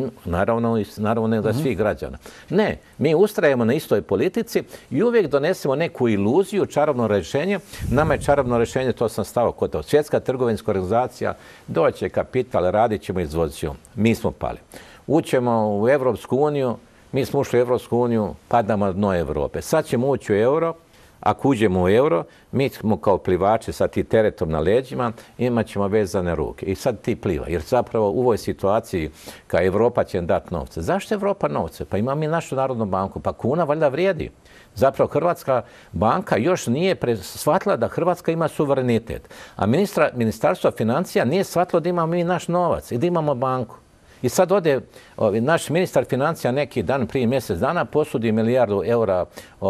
naravno da svih građana. Ne, mi ustrajemo na istoj politici i uvijek donesemo neku iluziju, čarobno rješenje. Nama je čarobno rješenje, to sam stavio kod toga. Svjetska trgovinska organizacija, doće kapital, radit ćemo, izvozit ćemo. Mi smo pali. Ućemo u Evropsku uniju, mi smo ušli u Evropsku uniju, padamo na dno Europe. Sad ćemo ući u euro, ako uđemo u euro, mi smo kao plivači sa ti teretom na leđima, imat ćemo vezane ruke. I sad ti pliva. Jer zapravo u ovoj situaciji kao Evropa će dati novce. Zašto Evropa novce? Pa ima mi našu Narodnu banku. Pa kuna valjda vrijedi. Zapravo Hrvatska banka još nije shvatila da Hrvatska ima suverenitet. A Ministarstvo financija nije shvatilo da imamo mi naš novac i da imamo banku. I sad ode naš ministar financija neki dan prije mjesec dana posudi milijardu eura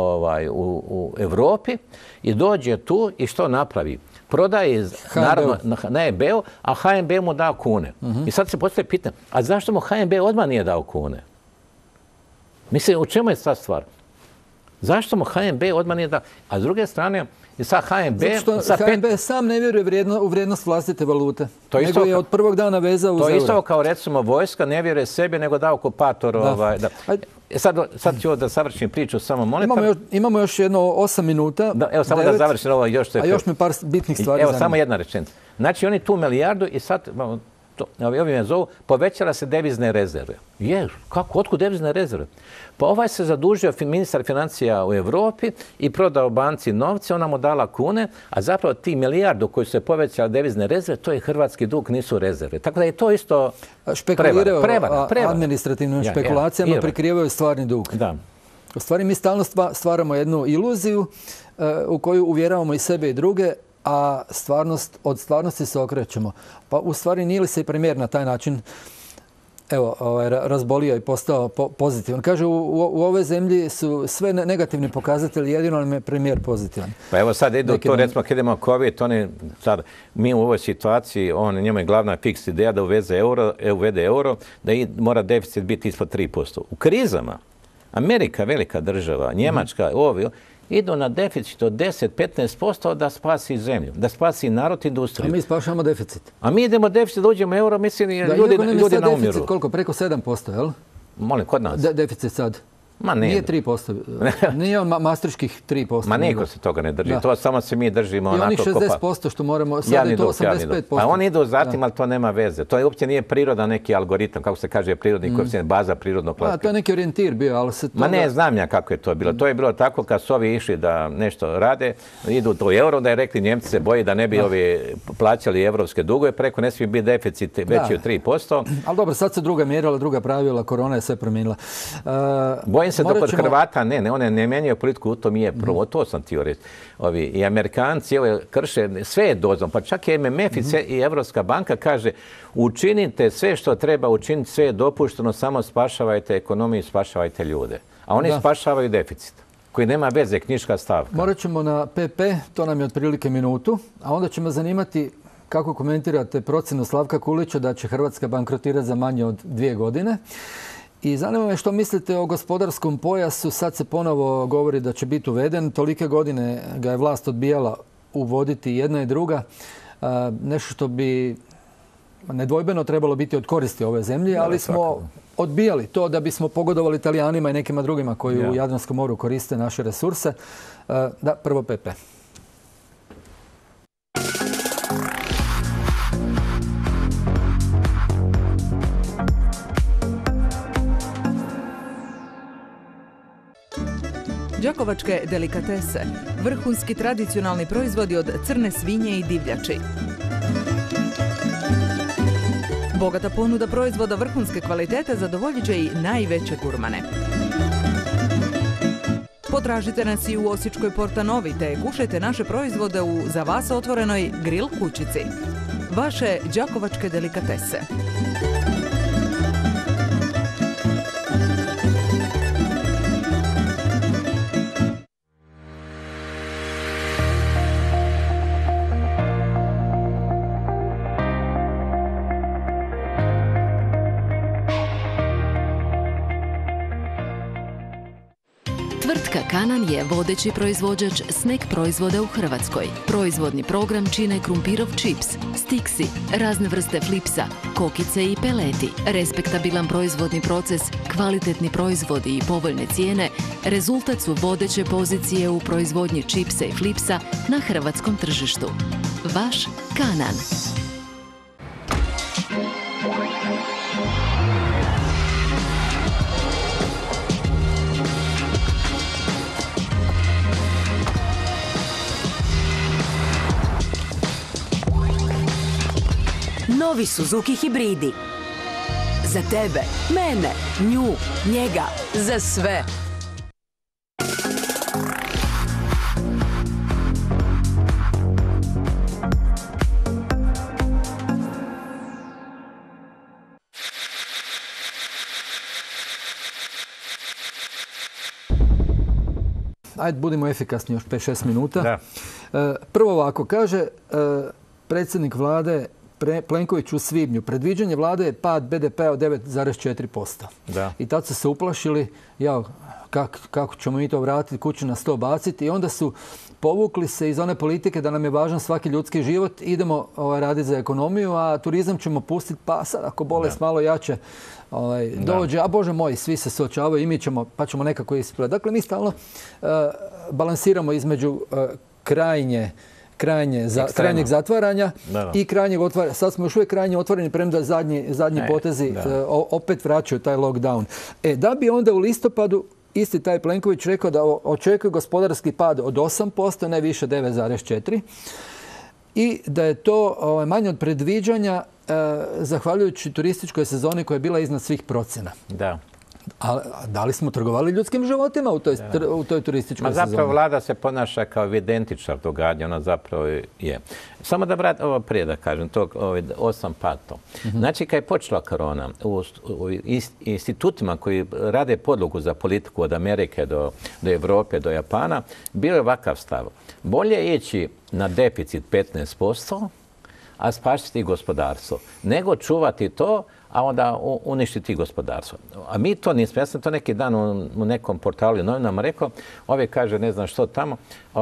u Europi i dođe tu i što napravi? Prodaje naravno na EB-u, a HNB mu dao kune. I sad se postoji pitanje, a zašto mu HNB odmah nije dao kune? Mislim, u čemu je ta stvar? Zašto mu HNB odmah nije dao? A s druge strane, i sad HNB... Zato što HNB sam ne vjeruje u vrijednost vlastite valute. Nego je od prvog dana vezao uz euro. To je isto kao recimo vojska ne vjeruje sebi nego da okupator. Sad ću da savršim priču samo monetarno. Imamo još jedno 8 minuta. Evo samo da završim ovo još. A još mi par bitnih stvari zanima. Evo samo jedna rečenica. Znači oni tu milijardu i sad... Ovi me zovu, povećala se devizne rezerve. Kako? Otkud devizne rezerve? Pa ovaj se zadužio ministar financija u Europi i prodao banci novce, ona mu dala kune, a zapravo ti milijardu koji su se povećali devizne rezerve, to je hrvatski dug, nisu rezerve. Tako da je to isto prevara. Administrativnim špekulacijama prikrivaju stvarni dug. Da. U stvari mi stalno stvaramo jednu iluziju u koju uvjeravamo i sebe i druge, a od stvarnosti se okrećemo. Pa u stvari nije li se i premijer na taj način razbolio i postao pozitivan. Kaže, u ovoj zemlji su sve negativni pokazatelji, jedino nam je premijer pozitivan. Pa evo sad idu to, recimo, kad idemo COVID, mi u ovoj situaciji, njemu je glavna fiks ideja da uvede euro, da mora deficit biti ispod 3%. U krizama, Amerika, velika država, Njemačka, idu na deficit od 10-15% da spasi zemlju, da spasi narod, industriju. A mi spašamo deficit. A mi idemo deficit, da uđemo u euro, mislim, ljudi na umiru. Deficit koliko? Preko 7%, jel? Molim, kod nas. Deficit sad. Ma ne. Nije 3%. Nije on maastriških 3%. Ma niko se toga ne drži. To samo se mi držimo onako. I onih 60% što moramo, sad je to 85%. Pa oni idu zatim, ali to nema veze. To uopće nije priroda neki algoritam, kako se kaže prirodni koeficijent, baza prirodnog klatka. To je neki orijentir bio, ali se to... Ma ne, znam ja kako je to bilo. To je bilo tako kad su ovi išli da nešto rade, idu to euro, da je rekli Njemci se boji da ne bi ovi plaćali evropske dugove, preko ne smije biti deficit veći od 3%. Ali dobro, sad se druga mjerila, druga pravila, korona je sve promijenila. Bojim se da kod Hrvata one ne menjaju politiku, u tom je prvo, to sam htio reći. I Amerikanci krše sve dozom, pa čak i MMF i Evropska banka kaže učinite sve što treba učiniti, sve je dopušteno, samo spašavajte ekonomiju, spašavajte ljude. A oni spašavaju deficit, koji nema veze, knjiška stavka. Morat ćemo na PP, to nam je otprilike minutu, a onda ćemo zanimati kako komentirate procjenu Slavka Kulića da će Hrvatska bankrotirati za manje od 2 godine. I zanima me što mislite o gospodarskom pojasu. Sad se ponovo govori da će biti uveden. Tolike godine ga je vlast odbijala uvoditi jedna i druga. Nešto što bi nedvojbeno trebalo biti od koristi ove zemlje, ali smo odbijali to da bismo pogodovali Italijanima i nekima drugima koji u Jadranskom moru koriste naše resurse. Da, prvo PP. Đakovačke delikatese, vrhunski tradicionalni proizvodi od crne svinje i divljači. Bogata ponuda proizvoda vrhunske kvalitete zadovoljit će i najveće gurmane. Potražite nas i u Osječkoj Portanovi te kušajte naše proizvode u za vas otvorenoj grill kućici. Vaše đakovačke delikatese. Kanan je vodeći proizvođač snack proizvoda u Hrvatskoj. Proizvodni program čine krumpirov čips, stiksi, razne vrste flipsa, kokice i peleti. Respektabilan proizvodni proces, kvalitetni proizvodi i povoljne cijene rezultat su vodeće pozicije u proizvodnji čipsa i flipsa na hrvatskom tržištu. Vaš Kanan. Novi Suzuki hibridi. Za tebe, mene, nju, njega, za sve. Ajde, budimo efikasni još 5-6 minuta. Da. Prvo ovako, kaže predsjednik vlade Plenković u svibnju. Predviđanje vlade je pad BDP-a od 9,4%. Da. I tad su se uplašili, kako ćemo mi to vratiti, kuću na 100 baciti. I onda su povukli se iz one politike da nam je važan svaki ljudski život. Idemo raditi za ekonomiju, a turizam ćemo pustiti, pa sad ako bolest malo jače dođe, a Bože moj, svi se suočavaju i mi ćemo, pa ćemo nekako ispraviti. Dakle, mi stalno balansiramo između krajnjeg zatvaranja i krajnjeg otvaranja. Sad smo još uvijek krajnje otvoreni, premda zadnji potezi opet vraćaju taj lockdown. Da bi onda u listopadu isti taj Plenković rekao da očekuje gospodarski pad od 8%, ne više 9,4%. I da je to manje od predviđanja zahvaljujući turističkoj sezoni koja je bila iznad svih procjena. Da. A da li smo trgovali ljudskim životima u toj turističkoj sezoni? Zapravo vlada se ponaša kao evidentičar događanja, ona zapravo je. Samo da vratim ovo prije da kažem, to 8%. Znači, kad je počela korona, u institutima koji rade podlogu za politiku od Amerike do Europe, do Japana, bio je ovakav stav. Bolje ići na deficit 15%, a spasiti gospodarstvo, nego čuvati to, a onda uništiti gospodarstvo. A mi to nismo. Ja sam to neki dan u nekom portalu i novinama rekao, ovi kaže ne znam što tamo,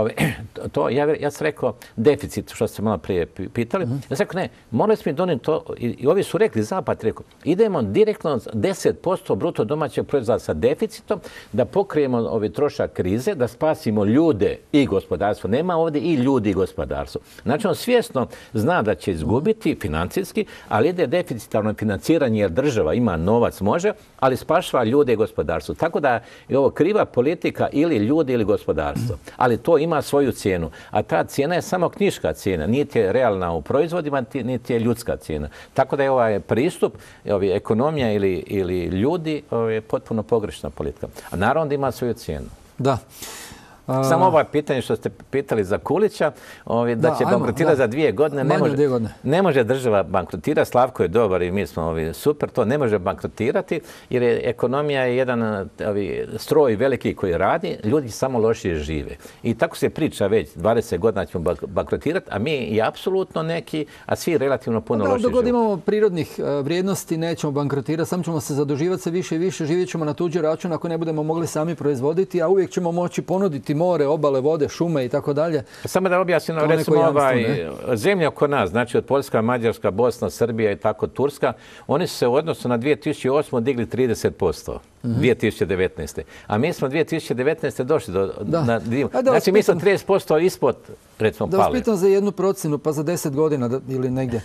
ja sam rekao deficit, što ste malo prije pitali. Ja sam rekao ne, morali smo donijeti to, i ovi su rekli, Zapad rekao, idemo direktno 10% bruto domaćeg proizvoda sa deficitom, da pokrijemo ovi trošak krize, da spasimo ljude i gospodarstvo. Nema ovdje i ljudi i gospodarstvo. Znači on svjesno zna da će izgubiti financijski, ali ide deficitarno financiranje jer država ima novac, može, ali spašava ljude i gospodarstvo. Tako da je ovo kriva politika ili ljudi ili gospodarstvo. Ali to ima svoju cijenu. A ta cijena je samo knjiška cijena. Niti je realna u proizvodima, niti je ljudska cijena. Tako da je ovaj pristup, ekonomija ili ljudi, je potpuno pogrešna politika. A naravno da ima svoju cijenu. Da. Samo ovo pitanje što ste pitali za Kulića, da će bankrotirati za 2 godine. Ne može država bankrotirati. Slavko je dobar i mi smo super. To ne može bankrotirati jer ekonomija je jedan stroj veliki koji radi. Ljudi samo lošije žive. I tako se priča već 20 godina ćemo bankrotirati, a mi i apsolutno neki, a svi relativno puno lošije žive. Dok imamo prirodnih vrijednosti, nećemo bankrotirati. Samo ćemo se zaduživati sve više i više. Živjet ćemo na tuđi račun ako ne budemo mogli sami proizvoditi, a uvijek ćemo moći ponuditi more, obale, vode, šume i tako dalje. Samo da objasnim, recimo zemlje oko nas, znači od Poljska, Mađarska, Bosna, Srbija i tako Turska, oni su se u odnosu na 2008. digli 30%. 2019. A mi smo 2019. došli do... Znači mi smo 30% ispod, recimo, pali. Da vas pitam za jednu procjenu, pa za 10 godina ili negdje.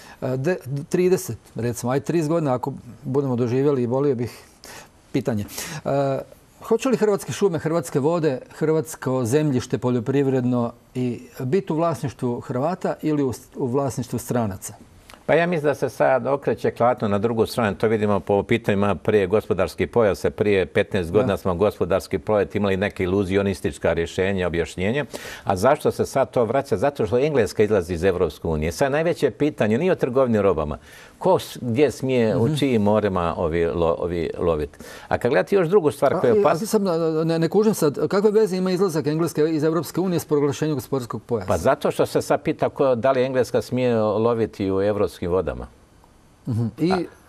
30, recimo, aj 30 godina ako budemo doživjeli i volio bih pitanje. Hoće li Hrvatske šume, Hrvatske vode, hrvatsko zemljište poljoprivredno i biti u vlasništvu Hrvata ili u vlasništvu stranaca? Pa ja mislim da se sad okreće klatno na drugu stranu. To vidimo po pitanjima prije gospodarskih pojasa. Prije 15 godina smo gospodarski projekt imali neke iluzionistička rješenja, objašnjenja. A zašto se sad to vraća? Zato što Engleska izlazi iz Evropske unije. Sad najveće pitanje nije o trgovini robama. Ko gdje smije u čijim morema ovi loviti? A kad gledate još drugu stvar koja je opasna... Ne kužim sad, kakve veze ima izlazak Engleske iz Evropske unije s proglašenjem gospodarskog pojasa? Pa zato što se sad pita da li Engleska smije loviti u evropskim vodama. I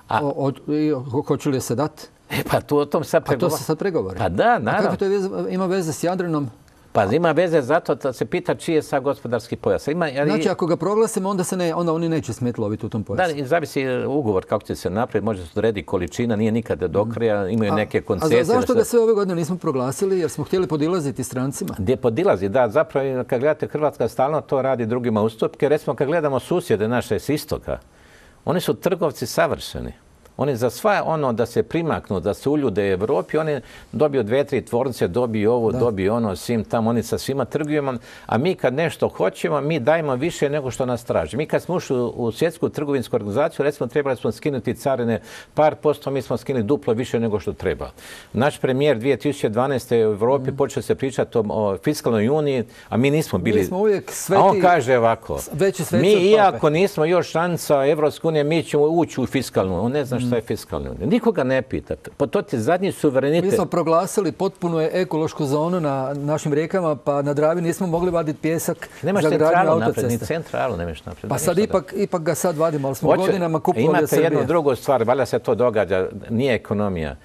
hoće li se dati? Pa o tom sad pregovara. A to se sad pregovara? Pa da, naravno. A kako to ima veze s Jadranom? Pa ima veze zato da se pita čiji je sad gospodarski pojas. Znači ako ga proglasimo onda oni neće smjeti loviti u tom pojasu? Da, zavisi ugovor kako će se napraviti. Može se odrediti količina, nije nikada do kraja, imaju neke koncesije. A zašto ga sve ove godine nismo proglasili? Jer smo htjeli podilaziti strancima? Gdje podilazi, da. Zapravo kad gledate Hrvatska stalno to radi drugima ustupke. Recimo kad gledamo susjede naše s istoka, oni su trgovci savršeni. Oni za sva ono da se primaknu, da se uljude Evropi, oni dobiju 2-3 tvornice, dobiju ovo, dobiju ono, svim tamo, oni sa svima trgujemo, a mi kad nešto hoćemo, mi dajemo više nego što nas traži. Mi kad smo ušli u svjetsku trgovinsku organizaciju, recimo trebali smo skinuti carine par posto, mi smo skinuli duplo više nego što treba. Naš premijer 2012. u Evropi počeo se pričati o fiskalnoj uniji, a mi nismo bili... Mi smo uvijek sveti... A on kaže ovako, mi iako nismo još članica Evropske unije, mi ćemo ući u fiskalnu. On ne zna šta je fiskalna unija. Nikoga ne pita. Pa to ti zadnji suverenitet. Mi smo proglasili potpuno ekološku zonu na našim rijekama, pa na Dravi nismo mogli vaditi pjesak za gradnju autoceste. Ni centralu nemaš naprijed. Pa sad ipak ga sad vadimo, ali smo godinama kupovali od Srbije. Imate jednu drugu stvar, valjda se to događa, nije ekonomija.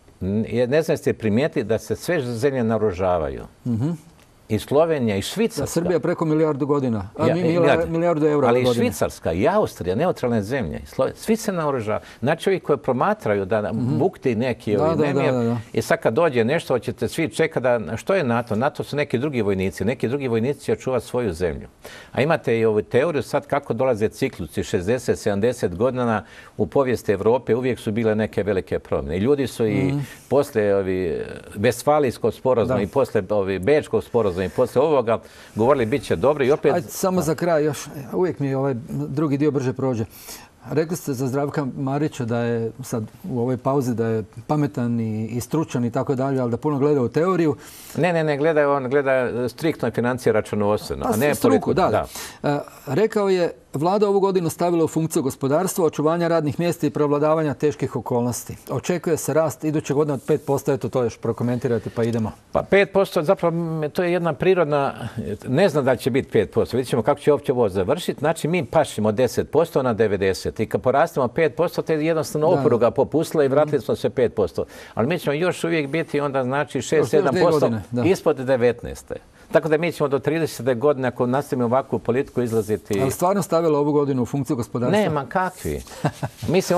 Ne znam ste primijetili da se sve zemlje naoružavaju. I Slovenija, i Švicarska. Srbija preko milijardu godina, a mi milijardu eura ali godine. Ali i Švicarska, i Austrija, neutralne zemlje. Svi se naoružavaju. Znači ovi koji promatraju da bukti neki nemir. I sad kad dođe nešto, hoćete svi čekati da... Što je NATO? NATO su neki drugi vojnici. Neki drugi vojnici će čuvati svoju zemlju. A imate i ovu teoriju sad kako dolaze ciklusi. 60-70 godina u povijesti Evrope uvijek su bile neke velike promjene. I ljudi su i posle Vestfalijskog sporazuma i posle Bečkog sporazuma i poslije ovoga govorili bit će dobro i opet... Ajde, samo za kraj još, uvijek mi ovaj drugi dio brže prođe. Rekli ste za Zdravka Marića da je sad u ovoj pauzi da je pametan i stručan i tako dalje, ali da puno gleda u teoriju. Ne, gleda striktno financije računovodstveno, a ne struku, da. Rekao je, vlada ovu godinu stavila u funkciju gospodarstva, očuvanja radnih mjesta i prevladavanja teških okolnosti. Očekuje se rast iduće godine od 5%, eto to još prokomentirate pa idemo. Pa 5% zapravo to je jedna prirodna, ne znam da će biti 5%, vidjet ćemo kako će uopće ovo završiti. Znači mi pašimo 10% na 90%. I kad porastemo 5%, te jednostavno oporuga popustila i vratili smo se 5%. Ali mi ćemo još uvijek biti onda znači 6-7% ispod 19. Tako da mi ćemo do 30. godine, ako nastavimo ovakvu politiku, izlaziti... Ali stvarno stavila ovu godinu u funkciju gospodarstva? Nema, kakvi. Mislim,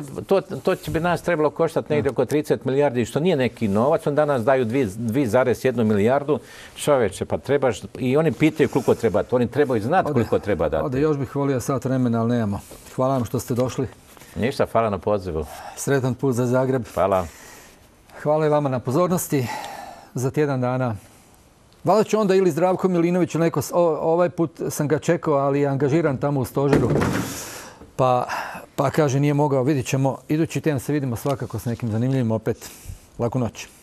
to će bi nas trebalo koštati negdje oko 30 milijardi, što nije neki novac. On danas daju 2,1 milijardu. Čoveče, pa trebaš... I oni pitaju koliko treba. Oni trebaju znati koliko treba dati. Još bih volio sat vremena, ali nemamo. Hvala vam što ste došli. Ništa, hvala na pozivu. Sretan put za Zagreb. Hvala. Hvala i vama na pozornosti. Za tjedan dana. Valjda će onda ili Zdravko Milinović ili neko, ovaj put sam ga čekao, ali je angažiran tamo u stožeru. Pa kaže nije mogao, vidit ćemo. Idući tjedan se vidimo svakako s nekim zanimljivim opet. Laku noć.